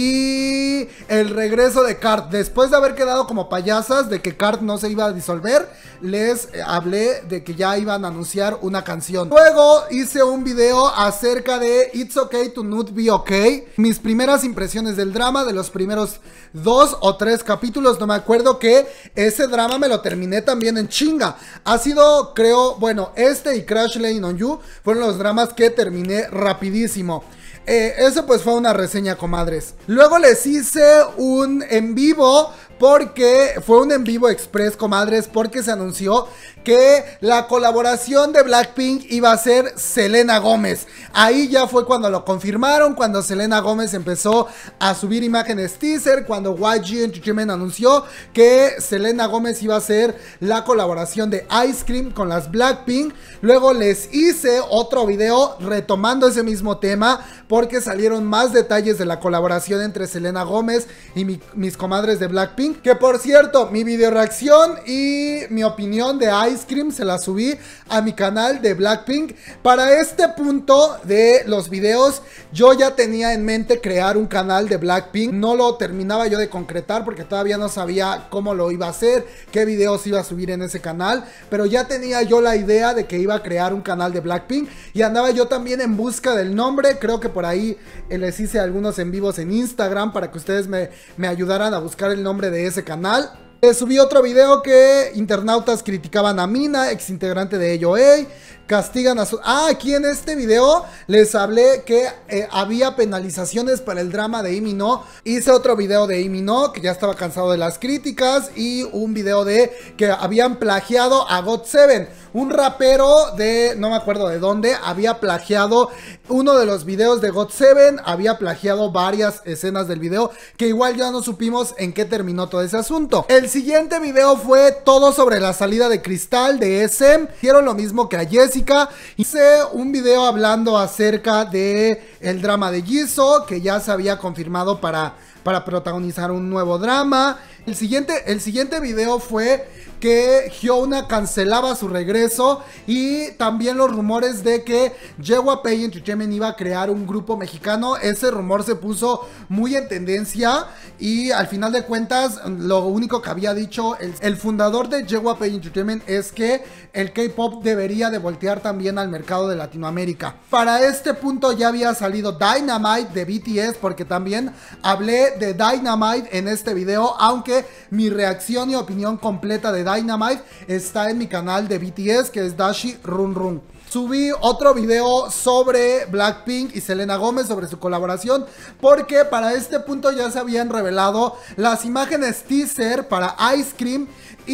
y el regreso de Card. Después de haber quedado como payasas de que Card no se iba a disolver, les hablé de que ya iban a anunciar una canción. Luego hice un video acerca de It's Okay to Not Be Okay, mis primeras impresiones del drama, de los primeros 2 o 3 capítulos, no me acuerdo, que ese drama me lo terminé también en chinga. Ha sido, creo, bueno, este y Crash Landing on You fueron los dramas que terminé rapidísimo. Eso pues fue una reseña, comadres. Luego les hice un en vivo, porque fue un en vivo express, comadres, porque se anunció que la colaboración de Blackpink iba a ser Selena Gómez. Ahí ya fue cuando lo confirmaron, cuando Selena Gómez empezó a subir imágenes teaser, cuando YG Entertainment anunció que Selena Gómez iba a ser la colaboración de Ice Cream con las Blackpink. Luego les hice otro video retomando ese mismo tema, porque salieron más detalles de la colaboración entre Selena Gómez y mis comadres de Blackpink. Que por cierto, mi video reacción y mi opinión de Ice Cream se la subí a mi canal de Blackpink. Para este punto de los videos, yo ya tenía en mente crear un canal de Blackpink. No lo terminaba yo de concretar porque todavía no sabía cómo lo iba a hacer, qué videos iba a subir en ese canal, pero ya tenía yo la idea de que iba a crear un canal de Blackpink y andaba yo también en busca del nombre. Creo que por ahí les hice algunos en vivos en Instagram para que ustedes me ayudaran a buscar el nombre de ese canal. Subí otro video que internautas criticaban a Mina, ex integrante de AOA, castigan a su... aquí en este video les hablé que había penalizaciones para el drama de Imi No. Hice otro video de Imi No, que ya estaba cansado de las críticas, y un video de que habían plagiado a GOT7. Un rapero de, no me acuerdo de dónde, había plagiado uno de los videos de GOT7, había plagiado varias escenas del video, que igual ya no supimos en qué terminó todo ese asunto. El siguiente video fue todo sobre la salida de Cristal de SM. Hicieron lo mismo que a Jessica. Hice un video hablando acerca de el drama de Jisoo, que ya se había confirmado para protagonizar un nuevo drama. El siguiente video fue que Hyuna cancelaba su regreso, y también los rumores de que Yewa Pay Entertainment iba a crear un grupo mexicano. Ese rumor se puso muy en tendencia y al final de cuentas lo único que había dicho el fundador de Yewa Pay Entertainment es que el K-pop debería de voltear también al mercado de Latinoamérica. Para este punto ya había salido Dynamite de BTS, porque también hablé de Dynamite en este video, aunque mi reacción y opinión completa de Dynamite está en mi canal de BTS, que es Dashi Run Run. Subí otro video sobre Blackpink y Selena Gómez, sobre su colaboración, porque para este punto ya se habían revelado las imágenes teaser para Ice Cream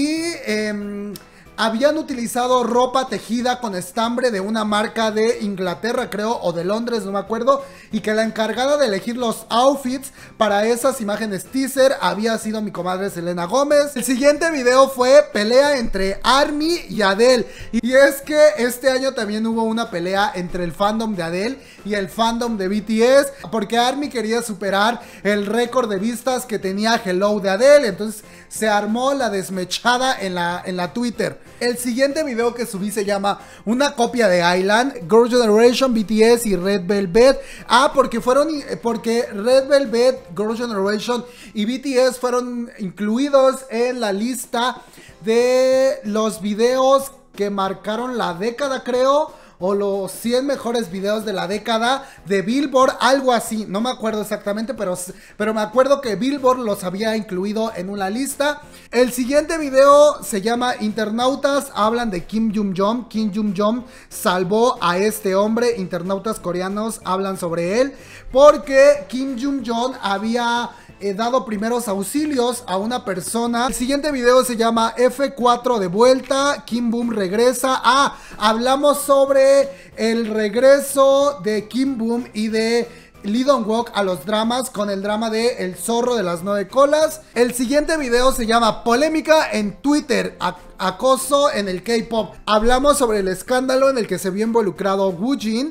y habían utilizado ropa tejida con estambre de una marca de Inglaterra, creo, o de Londres, no me acuerdo, y que la encargada de elegir los outfits para esas imágenes teaser había sido mi comadre Selena Gómez. El siguiente video fue pelea entre ARMY y Adele, y es que este año también hubo una pelea entre el fandom de Adele y el fandom de BTS, porque ARMY quería superar el récord de vistas que tenía Hello de Adele, entonces se armó la desmechada en la Twitter. El siguiente video que subí se llama una copia de Island, Girl Generation, BTS y Red Velvet. Porque Red Velvet, Girl Generation y BTS fueron incluidos en la lista de los videos que marcaron la década, creo, o los 100 mejores videos de la década de Billboard, algo así, no me acuerdo exactamente, pero me acuerdo que Billboard los había incluido en una lista. El siguiente video se llama Internautas hablan de Kim Jung-joon. Kim Jung-joon salvó a este hombre, internautas coreanos hablan sobre él, porque Kim Jung-joon había dado primeros auxilios a una persona. El siguiente video se llama F4 de vuelta, Kim Boom regresa. Hablamos sobre el regreso de Kim Boom y de Lee Dong-wook a los dramas con el drama de El zorro de las 9 colas. El siguiente video se llama Polémica en Twitter, acoso en el K-pop. Hablamos sobre el escándalo en el que se vio involucrado Woojin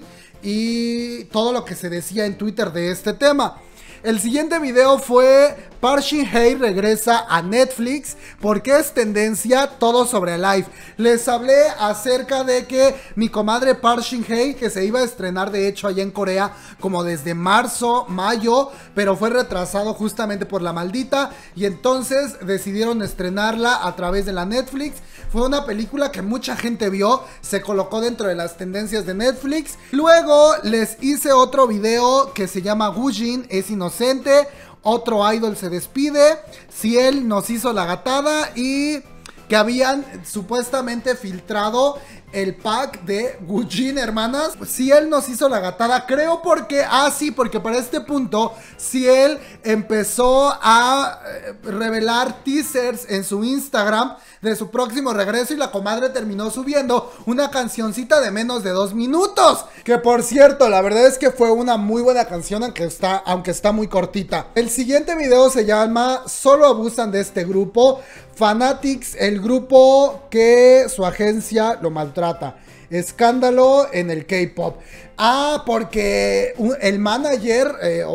y todo lo que se decía en Twitter de este tema. El siguiente video fue Park Shin-hye regresa a Netflix porque es tendencia todo sobre Live. Les hablé acerca de que mi comadre Park Shin-hye, que se iba a estrenar de hecho allá en Corea como desde marzo, mayo, pero fue retrasado justamente por la maldita y entonces decidieron estrenarla a través de la Netflix. Fue una película que mucha gente vio, se colocó dentro de las tendencias de Netflix. Luego les hice otro video que se llama Woojin es inocente, otro idol se despide, Ciel nos hizo la gatada y que habían supuestamente filtrado el pack de Woojin, hermanas. Ciel nos hizo la gatada, creo porque, sí, porque para este punto Ciel empezó a revelar teasers en su Instagram de su próximo regreso y la comadre terminó subiendo una cancioncita de menos de 2 minutos. Que por cierto, la verdad es que fue una muy buena canción, aunque está muy cortita. El siguiente video se llama Solo abusan de este grupo. Fanatics, el grupo que su agencia lo maltrata. Escándalo en el K-pop. Porque el manager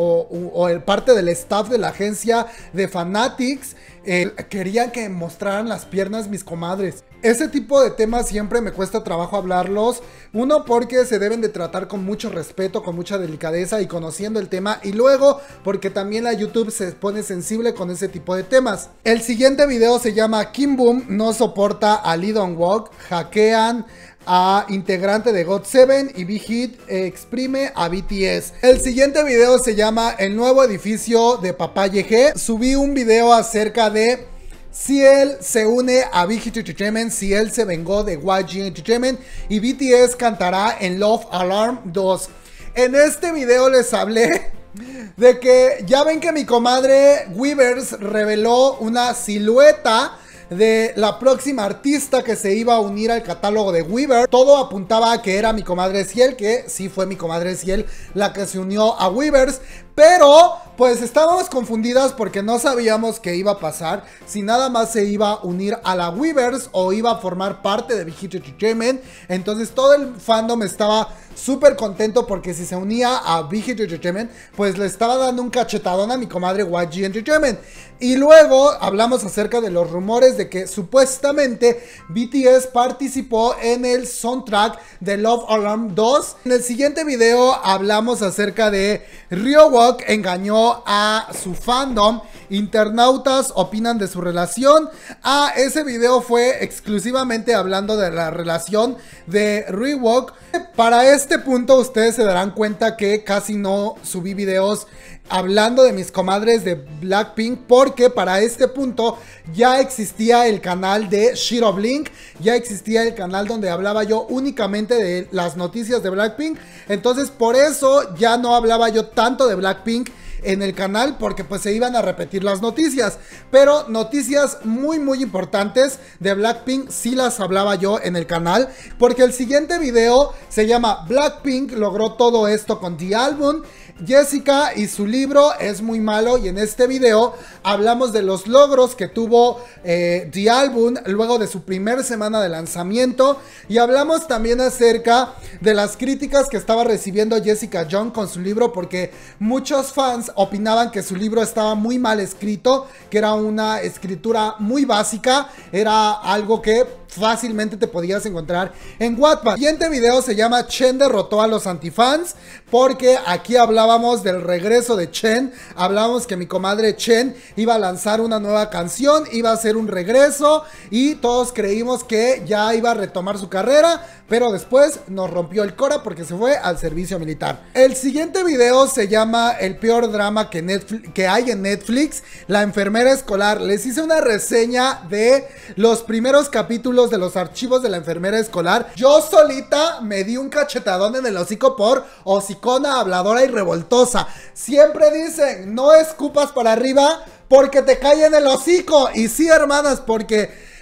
o el parte del staff de la agencia de Fanatics querían que mostraran las piernas mis comadres. Ese tipo de temas siempre me cuesta trabajo hablarlos. Uno, porque se deben de tratar con mucho respeto, con mucha delicadeza y conociendo el tema. Y luego, porque también la YouTube se pone sensible con ese tipo de temas. El siguiente video se llama Kim Boom no soporta a Lee Dong-wook. Hackean a integrante de GOT7 y Big Hit exprime a BTS. El siguiente video se llama El nuevo edificio de Papá YG. Subí un video acerca de Ciel se une a Big Hit Entertainment, Ciel se vengó de YG Entertainment y BTS cantará en Love Alarm 2. En este video les hablé de que ya ven que mi comadre Weverse reveló una silueta de la próxima artista que se iba a unir al catálogo de Weverse. Todo apuntaba a que era mi comadre Ciel, que sí fue mi comadre Ciel la que se unió a Weverse. Pero pues estábamos confundidas porque no sabíamos qué iba a pasar, si nada más se iba a unir a la Weverse o iba a formar parte de Big Hit Entertainment. Entonces todo el fandom estaba súper contento porque si se unía a Big Hit Entertainment, pues le estaba dando un cachetadón a mi comadre YG Entertainment. Y luego hablamos acerca de los rumores de que supuestamente BTS participó en el soundtrack de Love Alarm 2. En el siguiente video hablamos acerca de Ryowon engañó a su fandom. Internautas opinan de su relación. Ese video fue exclusivamente hablando de la relación de Ryowon. Para este punto ustedes se darán cuenta que casi no subí videos hablando de mis comadres de Blackpink, porque para este punto ya existía el canal de Shiro Blink, ya existía el canal donde hablaba yo únicamente de las noticias de Blackpink. Entonces por eso ya no hablaba yo tanto de Blackpink en el canal, porque pues se iban a repetir las noticias, pero noticias muy importantes de Blackpink sí las hablaba yo en el canal, porque el siguiente video se llama Blackpink logró todo esto con The Album. Jessica y su libro es muy malo, y en este video hablamos de los logros que tuvo The Album luego de su primer semana de lanzamiento, y hablamos también acerca de las críticas que estaba recibiendo Jessica Jung con su libro, porque muchos fans opinaban que su libro estaba muy mal escrito, que era una escritura muy básica, era algo que fácilmente te podías encontrar en Wattpad. El siguiente video se llama Chen derrotó a los antifans, porque aquí hablábamos del regreso de Chen, hablábamos que mi comadre Chen iba a lanzar una nueva canción, iba a hacer un regreso y todos creímos que ya iba a retomar su carrera, pero después nos rompió el cora porque se fue al servicio militar. El siguiente video se llama El peor drama que hay en Netflix, La enfermera escolar. Les hice una reseña de los primeros capítulos de los archivos de La enfermera escolar. Yo solita me di un cachetadón en el hocico por hocicona, habladora y revoltosa. Siempre dicen, no escupas para arriba porque te cae en el hocico. Y sí, hermanas, porque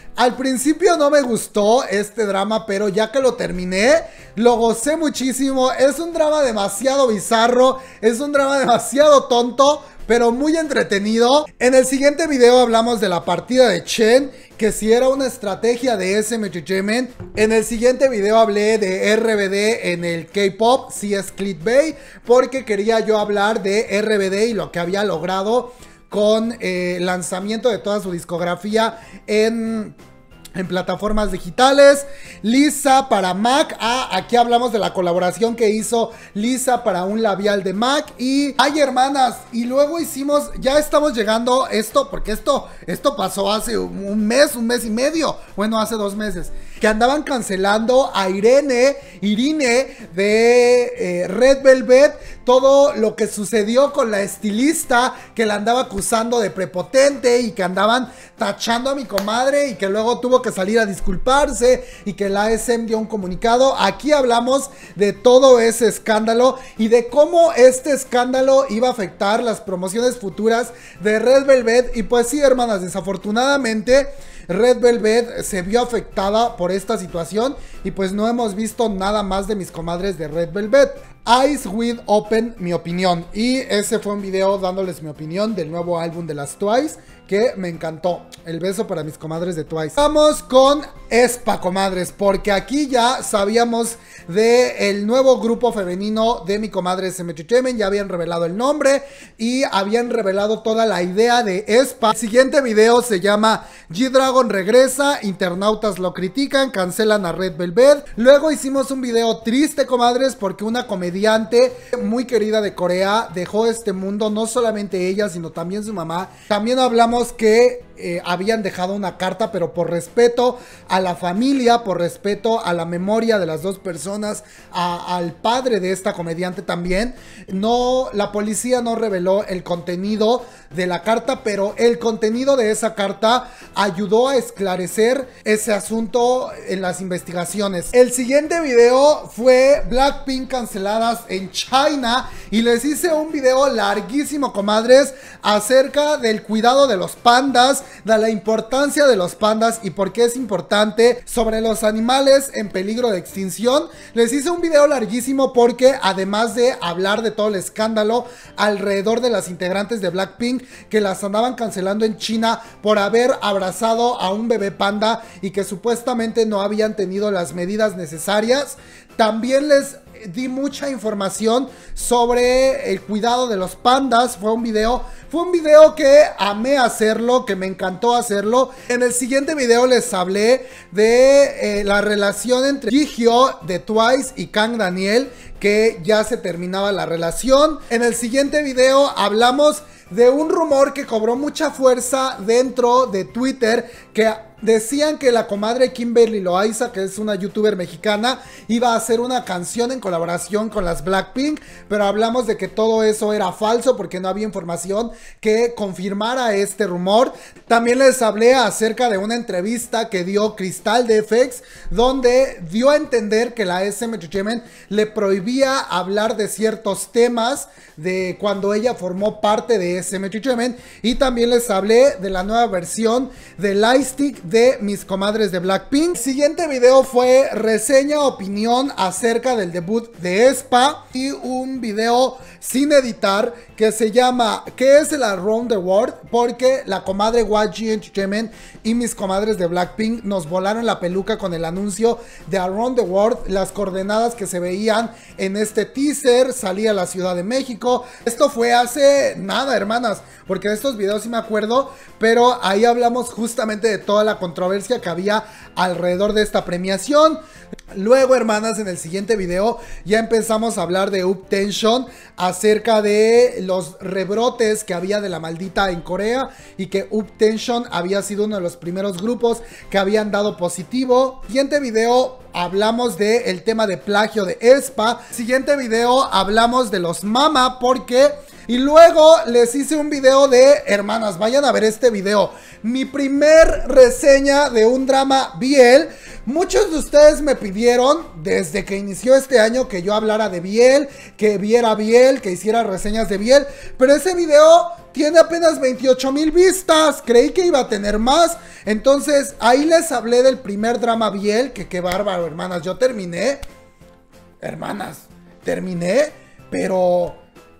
Al principio no me gustó este drama, pero ya que lo terminé, lo gocé muchísimo. Es un drama demasiado bizarro, es un drama demasiado tonto, pero muy entretenido. En el siguiente video hablamos de la partida de Chen, que si era una estrategia de SM Entertainment. En el siguiente video hablé de RBD en el K-pop, si es clickbait, porque quería yo hablar de RBD y lo que había logrado con el lanzamiento de toda su discografía en plataformas digitales. Lisa para Mac. Aquí hablamos de la colaboración que hizo Lisa para un labial de Mac. Y ay, hermanas, y luego hicimos, ya estamos llegando esto, porque esto pasó hace un mes y medio, bueno, hace 2 meses, que andaban cancelando a Irene de Red Velvet, todo lo que sucedió con la estilista que la andaba acusando de prepotente y que andaban tachando a mi comadre y que luego tuvo que salir a disculparse y que la ASM dio un comunicado. Aquí hablamos de todo ese escándalo y de cómo este escándalo iba a afectar las promociones futuras de Red Velvet. Y pues sí, hermanas, desafortunadamente Red Velvet se vio afectada por esta situación y pues no hemos visto nada más de mis comadres de Red Velvet. Eyes Wide Open, mi opinión. Y ese fue un video dándoles mi opinión del nuevo álbum de las Twice, que me encantó. El beso para mis comadres de Twice. Vamos con aespa, comadres, porque aquí ya sabíamos del nuevo grupo femenino de mi comadre SM Entertainment. Ya habían revelado el nombre y habían revelado toda la idea de aespa. El siguiente video se llama G-Dragon regresa, internautas lo critican, cancelan a Red Velvet. Luego hicimos un video triste, comadres, porque una comediante muy querida de Corea dejó este mundo. No solamente ella, sino también su mamá. También hablamos que habían dejado una carta, pero por respeto a la familia, por respeto a la memoria de las dos personas, al padre de esta comediante también, la policía no reveló el contenido de la carta, pero el contenido de esa carta ayudó a esclarecer ese asunto en las investigaciones. El siguiente video fue Blackpink canceladas en China y les hice un video larguísimo, comadres, acerca del cuidado de los pandas, de la importancia de los pandas y por qué es importante, sobre los animales en peligro de extinción. Les hice un video larguísimo porque además de hablar de todo el escándalo alrededor de las integrantes de Blackpink que las andaban cancelando en China por haber abrazado a un bebé panda y que supuestamente no habían tenido las medidas necesarias, también les di mucha información sobre el cuidado de los pandas. Fue un video que amé hacerlo, que me encantó hacerlo. En el siguiente video les hablé de la relación entre Jihyo de Twice y Kang Daniel, que ya se terminaba la relación. En el siguiente video hablamos de un rumor que cobró mucha fuerza dentro de Twitter, que decían que la comadre Kimberly Loaiza, que es una youtuber mexicana, iba a hacer una canción en colaboración con las Blackpink, pero hablamos de que todo eso era falso porque no había información que confirmara este rumor. También les hablé acerca de una entrevista que dio Cristal de FX, donde dio a entender que la SM Entertainment le prohibía hablar de ciertos temas de cuando ella formó parte de SM Entertainment. Y también les hablé de la nueva versión de Lightstick de mis comadres de Blackpink. El siguiente video fue reseña, opinión acerca del debut de aespa y un video sin editar que se llama ¿qué es el Around the World? Porque la comadre YG Entertainment y mis comadres de Blackpink nos volaron la peluca con el anuncio de Around the World. Las coordenadas que se veían en este teaser, salía la Ciudad de México. Esto fue hace nada, hermanas, porque de estos videos sí me acuerdo, pero ahí hablamos justamente de toda la controversia que había alrededor de esta premiación. Luego, hermanas, en el siguiente video ya empezamos a hablar de UP10TION, acerca de los rebrotes que había de la maldita en Corea y que UP10TION había sido uno de los primeros grupos que habían dado positivo. Siguiente video hablamos del tema de plagio de aespa. Siguiente video hablamos de los Mama, porque... Y luego les hice un video de, hermanas, vayan a ver este video, mi primer reseña de un drama BL. Muchos de ustedes me pidieron desde que inició este año que yo hablara de BL, que viera BL, que hiciera reseñas de BL, pero ese video tiene apenas 28,000 vistas. Creí que iba a tener más. Entonces ahí les hablé del primer drama Biel, que qué bárbaro, hermanas. Yo terminé, pero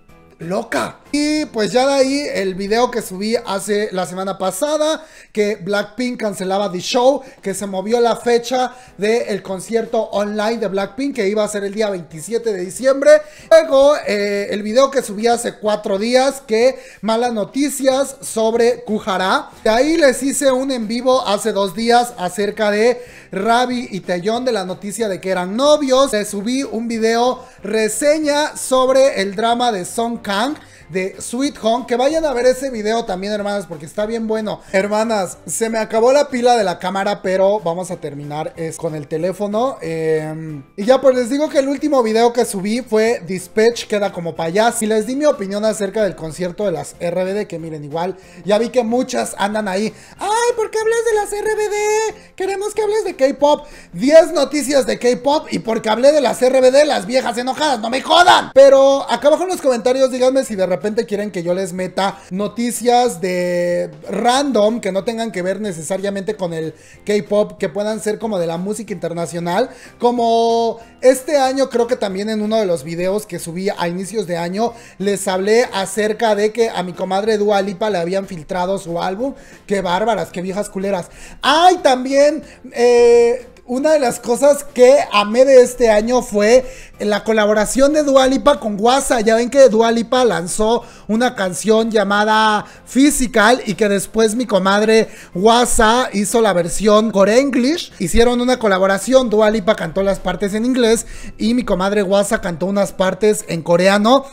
loca. Y pues ya de ahí el video que subí hace la semana pasada, que Blackpink cancelaba The Show, que se movió la fecha del concierto online de Blackpink, que iba a ser el día 27 de diciembre. Luego el video que subí hace 4 días, que malas noticias sobre Kuhara. De ahí les hice un en vivo hace 2 días acerca de Rabi y Taeyong, de la noticia de que eran novios. Les subí un video reseña sobre el drama de Song Kang, de Sweet Home, que vayan a ver ese video también, hermanas, porque está bien bueno. Hermanas, se me acabó la pila de la cámara, pero vamos a terminar con el teléfono. Y ya pues les digo que el último video que subí fue Dispatch, queda como payaso, y les di mi opinión acerca del concierto de las RBD, que miren, igual, ya vi que muchas andan ahí. ¡Ay, por qué hablas de las RBD! Queremos que hables de K-pop. 10 noticias de K-pop, y porque hablé de las RBD, las viejas enojadas, ¡no me jodan! Pero acá abajo en los comentarios díganme si de repente quieren que yo les meta noticias de random que no tengan que ver necesariamente con el K-pop, que puedan ser como de la música internacional. Como este año, creo que también en uno de los videos que subí a inicios de año les hablé acerca de que a mi comadre Dua Lipa le habían filtrado su álbum. Qué bárbaras, qué viejas culeras. Ay, también una de las cosas que amé de este año fue la colaboración de Dua Lipa con Wasa. Ya ven que Dua Lipa lanzó una canción llamada Physical, y que después mi comadre Wasa hizo la versión Core English. Hicieron una colaboración, Dua Lipa cantó las partes en inglés y mi comadre Wasa cantó unas partes en coreano.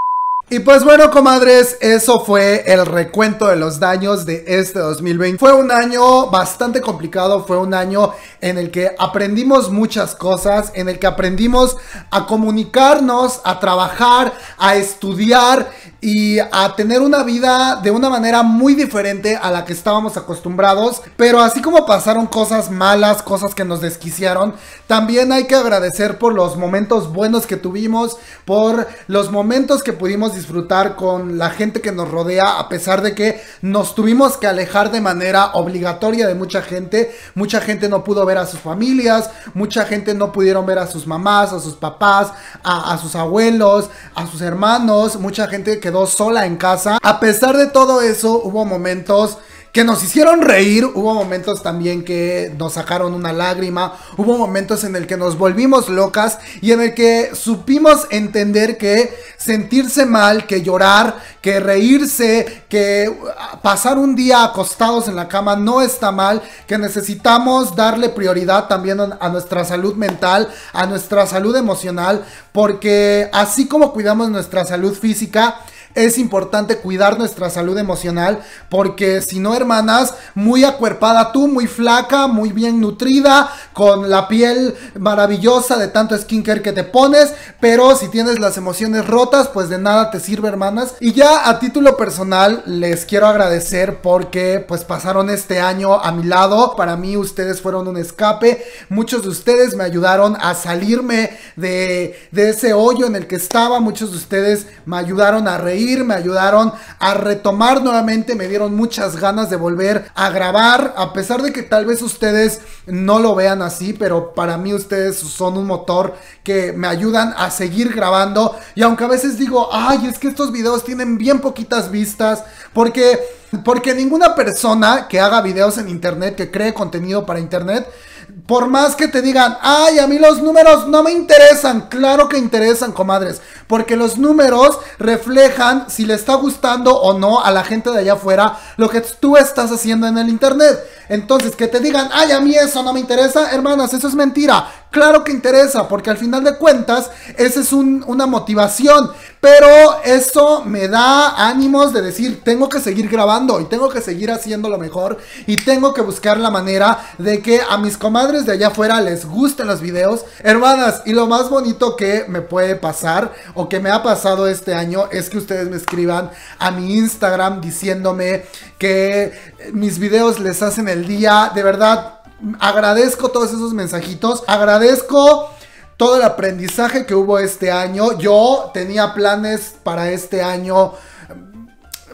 Y pues bueno, comadres, eso fue el recuento de los daños de este 2020. Fue un año bastante complicado, fue un año en el que aprendimos muchas cosas, en el que aprendimos a comunicarnos, a trabajar, a estudiar y a tener una vida de una manera muy diferente a la que estábamos acostumbrados. Pero así como pasaron cosas malas, cosas que nos desquiciaron, también hay que agradecer por los momentos buenos que tuvimos, por los momentos que pudimos disfrutar con la gente que nos rodea, a pesar de que nos tuvimos que alejar de manera obligatoria de mucha gente. Mucha gente no pudo ver a sus familias, mucha gente no pudieron ver a sus mamás, a sus papás, a sus abuelos, a sus hermanos. Mucha gente quedó sola en casa. A pesar de todo eso, hubo momentos que nos hicieron reír, hubo momentos también que nos sacaron una lágrima, hubo momentos en el que nos volvimos locas y en el que supimos entender que sentirse mal, que llorar, que reírse, que pasar un día acostados en la cama no está mal, que necesitamos darle prioridad también a nuestra salud mental, a nuestra salud emocional, porque así como cuidamos nuestra salud física, es importante cuidar nuestra salud emocional, porque si no, hermanas, muy acuerpada tú, muy flaca, muy bien nutrida, con la piel maravillosa de tanto skincare que te pones, pero si tienes las emociones rotas, pues de nada te sirve, hermanas. Y ya a título personal les quiero agradecer porque pues pasaron este año a mi lado. Para mí ustedes fueron un escape, muchos de ustedes me ayudaron a salirme de ese hoyo en el que estaba, muchos de ustedes me ayudaron a reír, me ayudaron a retomar nuevamente, me dieron muchas ganas de volver a grabar, a pesar de que tal vez ustedes no lo vean así, pero para mí ustedes son un motor que me ayudan a seguir grabando. Y aunque a veces digo, ay, es que estos videos tienen bien poquitas vistas, porque ninguna persona que haga videos en internet, que cree contenido para internet, por más que te digan, ay, a mí los números no me interesan, claro que interesan, comadres, porque los números reflejan si le está gustando o no a la gente de allá afuera lo que tú estás haciendo en el internet. Entonces, que te digan, ay, a mí eso no me interesa, hermanas, eso es mentira. Claro que interesa, porque al final de cuentas, esa es una motivación. Pero eso me da ánimos de decir, tengo que seguir grabando y tengo que seguir haciendo lo mejor. Y tengo que buscar la manera de que a mis comadres de allá afuera les gusten los videos. Hermanas, y lo más bonito que me puede pasar, o que me ha pasado este año, es que ustedes me escriban a mi Instagram diciéndome que mis videos les hacen el día. De verdad, agradezco todos esos mensajitos, agradezco todo el aprendizaje que hubo este año. Yo tenía planes para este año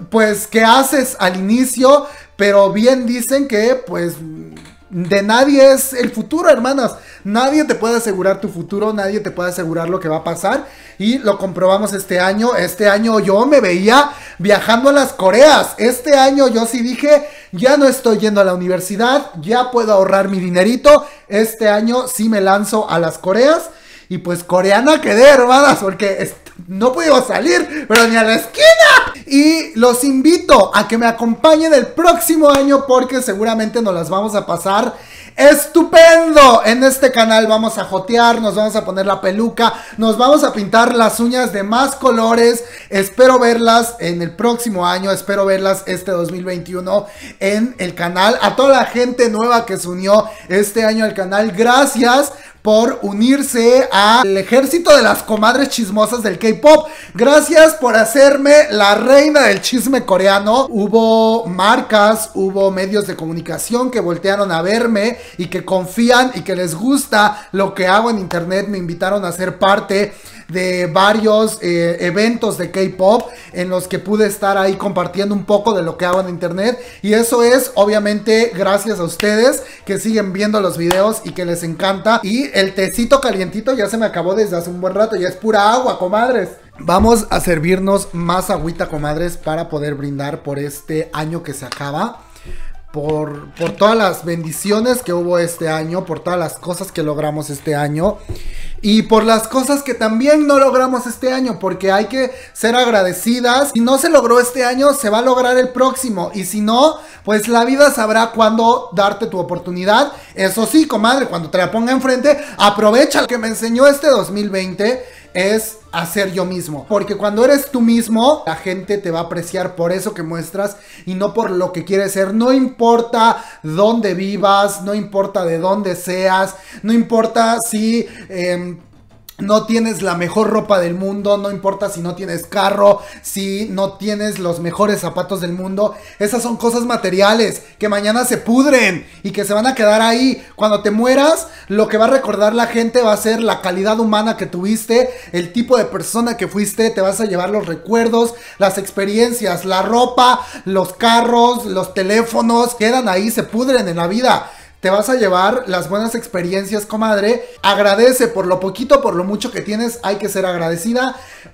pues, que haces al inicio, pero bien dicen que, pues, de nadie es el futuro, hermanas. Nadie te puede asegurar tu futuro, nadie te puede asegurar lo que va a pasar. Y lo comprobamos este año. Este año yo me veía viajando a las Coreas. Este año yo sí dije, ya no estoy yendo a la universidad, ya puedo ahorrar mi dinerito. Este año sí me lanzo a las Coreas. Y pues coreana quedé, hermanas, porque no puedo salir, pero ni a la esquina. Y los invito a que me acompañen el próximo año, porque seguramente nos las vamos a pasar estupendo en este canal. Vamos a jotear, nos vamos a poner la peluca, nos vamos a pintar las uñas de más colores. Espero verlas en el próximo año, espero verlas este 2021 en el canal. A toda la gente nueva que se unió este año al canal, gracias por unirse al ejército de las comadres chismosas del K-pop. Gracias por hacerme la reina del chisme coreano. Hubo marcas, hubo medios de comunicación que voltearon a verme y que confían y que les gusta lo que hago en internet. Me invitaron a ser parte de varios eventos de K-pop en los que pude estar ahí compartiendo un poco de lo que hago en internet, y eso es obviamente gracias a ustedes que siguen viendo los videos y que les encanta. Y el tecito calientito ya se me acabó desde hace un buen rato, ya es pura agua, comadres. Vamos a servirnos más agüita, comadres, para poder brindar por este año que se acaba. Por todas las bendiciones que hubo este año, por todas las cosas que logramos este año y por las cosas que también no logramos este año, porque hay que ser agradecidas. Si no se logró este año, se va a lograr el próximo, y si no, pues la vida sabrá cuándo darte tu oportunidad. Eso sí, comadre, cuando te la ponga enfrente, aprovecha. Lo que me enseñó este 2020 es hacer yo mismo, porque cuando eres tú mismo, la gente te va a apreciar por eso que muestras y no por lo que quieres ser. No importa dónde vivas, no importa de dónde seas, no importa si no tienes la mejor ropa del mundo, no importa si no tienes carro, si no tienes los mejores zapatos del mundo. Esas son cosas materiales que mañana se pudren y que se van a quedar ahí. Cuando te mueras, lo que va a recordar la gente va a ser la calidad humana que tuviste, el tipo de persona que fuiste. Te vas a llevar los recuerdos, las experiencias, la ropa, los carros, los teléfonos, quedan ahí, se pudren en la vida. Te vas a llevar las buenas experiencias, comadre. Agradece por lo poquito, por lo mucho que tienes. Hay que ser agradecida.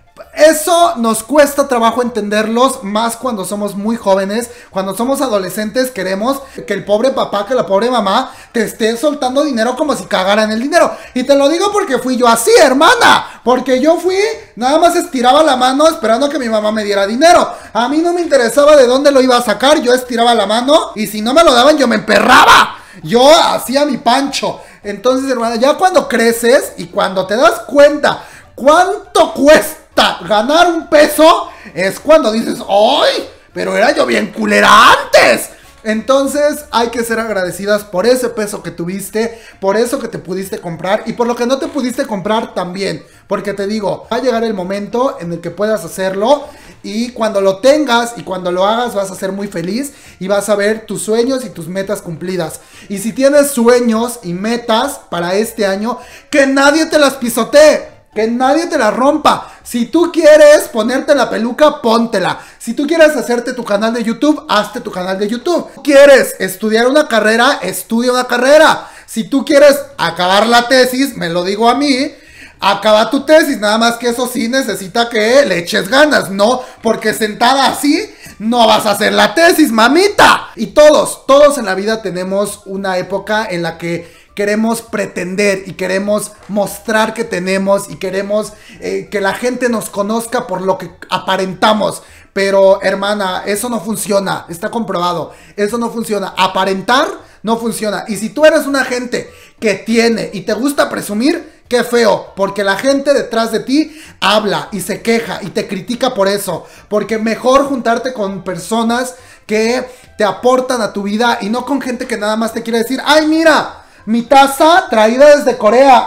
Eso nos cuesta trabajo entenderlos, más cuando somos muy jóvenes. Cuando somos adolescentes queremos que el pobre papá, que la pobre mamá te esté soltando dinero como si cagaran el dinero. Y te lo digo porque fui yo así, hermana. Porque yo fui, nada más estiraba la mano esperando que mi mamá me diera dinero. A mí no me interesaba de dónde lo iba a sacar. Yo estiraba la mano y si no me lo daban yo me emperraba. Yo hacía mi pancho. Entonces, hermana, ya cuando creces y cuando te das cuenta cuánto cuesta ganar un peso, es cuando dices, ¡ay! Pero era yo bien culera antes. Entonces hay que ser agradecidas por ese peso que tuviste, por eso que te pudiste comprar y por lo que no te pudiste comprar también. Porque te digo, va a llegar el momento en el que puedas hacerlo, y cuando lo tengas y cuando lo hagas vas a ser muy feliz y vas a ver tus sueños y tus metas cumplidas. Y si tienes sueños y metas para este año, que nadie te las pisotee, que nadie te la rompa. Si tú quieres ponerte la peluca, póntela. Si tú quieres hacerte tu canal de YouTube, hazte tu canal de YouTube. Si quieres estudiar una carrera, estudia una carrera. Si tú quieres acabar la tesis, me lo digo a mí, acaba tu tesis. Nada más que eso sí necesita que le eches ganas, ¿no? Porque sentada así no vas a hacer la tesis, mamita. Y todos en la vida tenemos una época en la que queremos pretender y queremos mostrar que tenemos y queremos que la gente nos conozca por lo que aparentamos. Pero, hermana, eso no funciona, está comprobado. Eso no funciona. Aparentar no funciona. Y si tú eres una gente que tiene y te gusta presumir, qué feo, porque la gente detrás de ti habla y se queja y te critica por eso. Porque mejor juntarte con personas que te aportan a tu vida y no con gente que nada más te quiere decir, ¡ay, mira! Mi taza traída desde Corea.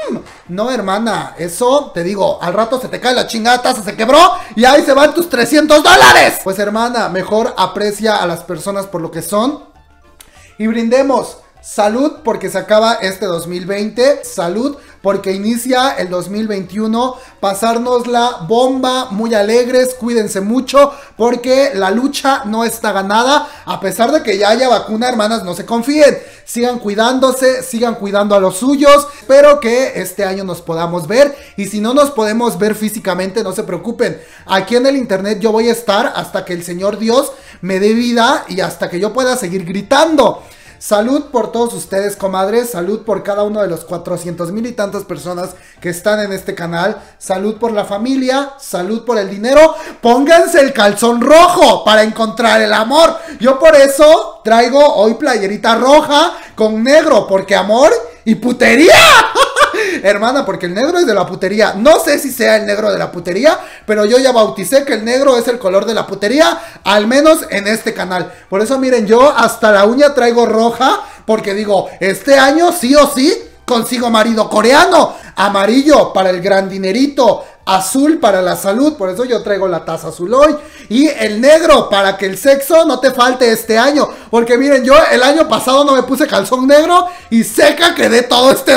No, hermana, eso te digo, al rato se te cae la chingada taza, se quebró y ahí se van tus $300. Pues, hermana, mejor aprecia a las personas por lo que son y brindemos salud porque se acaba este 2020, salud porque inicia el 2021, pasarnos la bomba, muy alegres, cuídense mucho, porque la lucha no está ganada, a pesar de que ya haya vacuna, hermanas, no se confíen, sigan cuidándose, sigan cuidando a los suyos, espero que este año nos podamos ver, y si no nos podemos ver físicamente, no se preocupen, aquí en el internet yo voy a estar hasta que el Señor Dios me dé vida, y hasta que yo pueda seguir gritando. Salud por todos ustedes, comadres, salud por cada uno de los 400,000 y tantas personas que están en este canal, salud por la familia, salud por el dinero, pónganse el calzón rojo para encontrar el amor, yo por eso traigo hoy playerita roja con negro, porque amor y putería. Hermana, porque el negro es de la putería. No sé si sea el negro de la putería, pero yo ya bauticé que el negro es el color de la putería, al menos en este canal. Por eso miren, yo hasta la uña traigo roja, porque digo, este año sí o sí consigo marido coreano. Amarillo para el gran dinerito, azul para la salud, por eso yo traigo la taza azul hoy. Y el negro para que el sexo no te falte este año, porque miren, yo el año pasado no me puse calzón negro y seca quedé todo este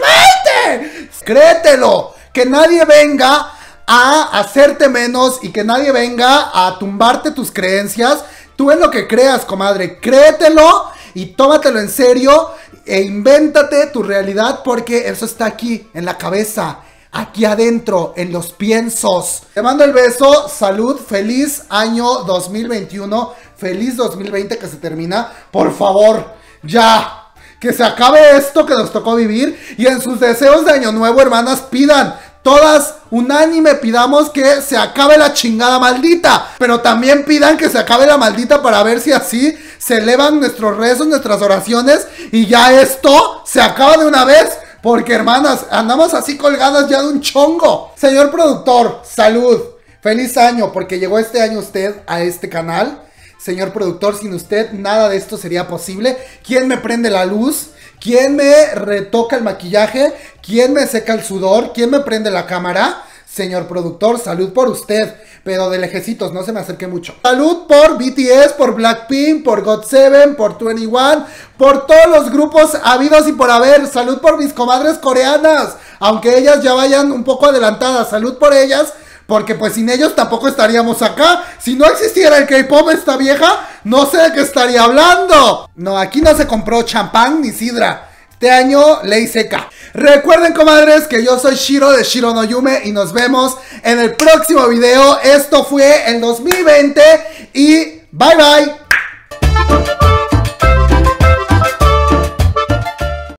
2020. Créetelo, que nadie venga a hacerte menos y que nadie venga a tumbarte tus creencias. Tú en lo que creas, comadre, créetelo y tómatelo en serio e invéntate tu realidad, porque eso está aquí en la cabeza, aquí adentro, en los piensos. Te mando el beso, salud, feliz año 2021, feliz 2020 que se termina. Por favor, ya, que se acabe esto que nos tocó vivir, y en sus deseos de año nuevo, hermanas, pidan, todas unánime pidamos que se acabe la chingada maldita, pero también pidan que se acabe la maldita para ver si así se elevan nuestros rezos, nuestras oraciones, y ya esto se acaba de una vez. Porque, hermanas, andamos así colgadas ya de un chongo. Señor productor, salud. Feliz año, porque llegó este año usted a este canal. Señor productor, sin usted nada de esto sería posible. ¿Quién me prende la luz? ¿Quién me retoca el maquillaje? ¿Quién me seca el sudor? ¿Quién me prende la cámara? Señor productor, salud por usted, pero de lejecitos, no se me acerque mucho. Salud por BTS, por Blackpink, por GOT7, por 21, por todos los grupos habidos y por haber. Salud por mis comadres coreanas, aunque ellas ya vayan un poco adelantadas. Salud por ellas, porque pues sin ellos tampoco estaríamos acá. Si no existiera el K-pop, esta vieja, no sé de qué estaría hablando. No, aquí no se compró champán ni sidra. Este año, ley seca. Recuerden, comadres, que yo soy Shiro de Shiro no Yume y nos vemos en el próximo video. Esto fue el 2020 y bye bye.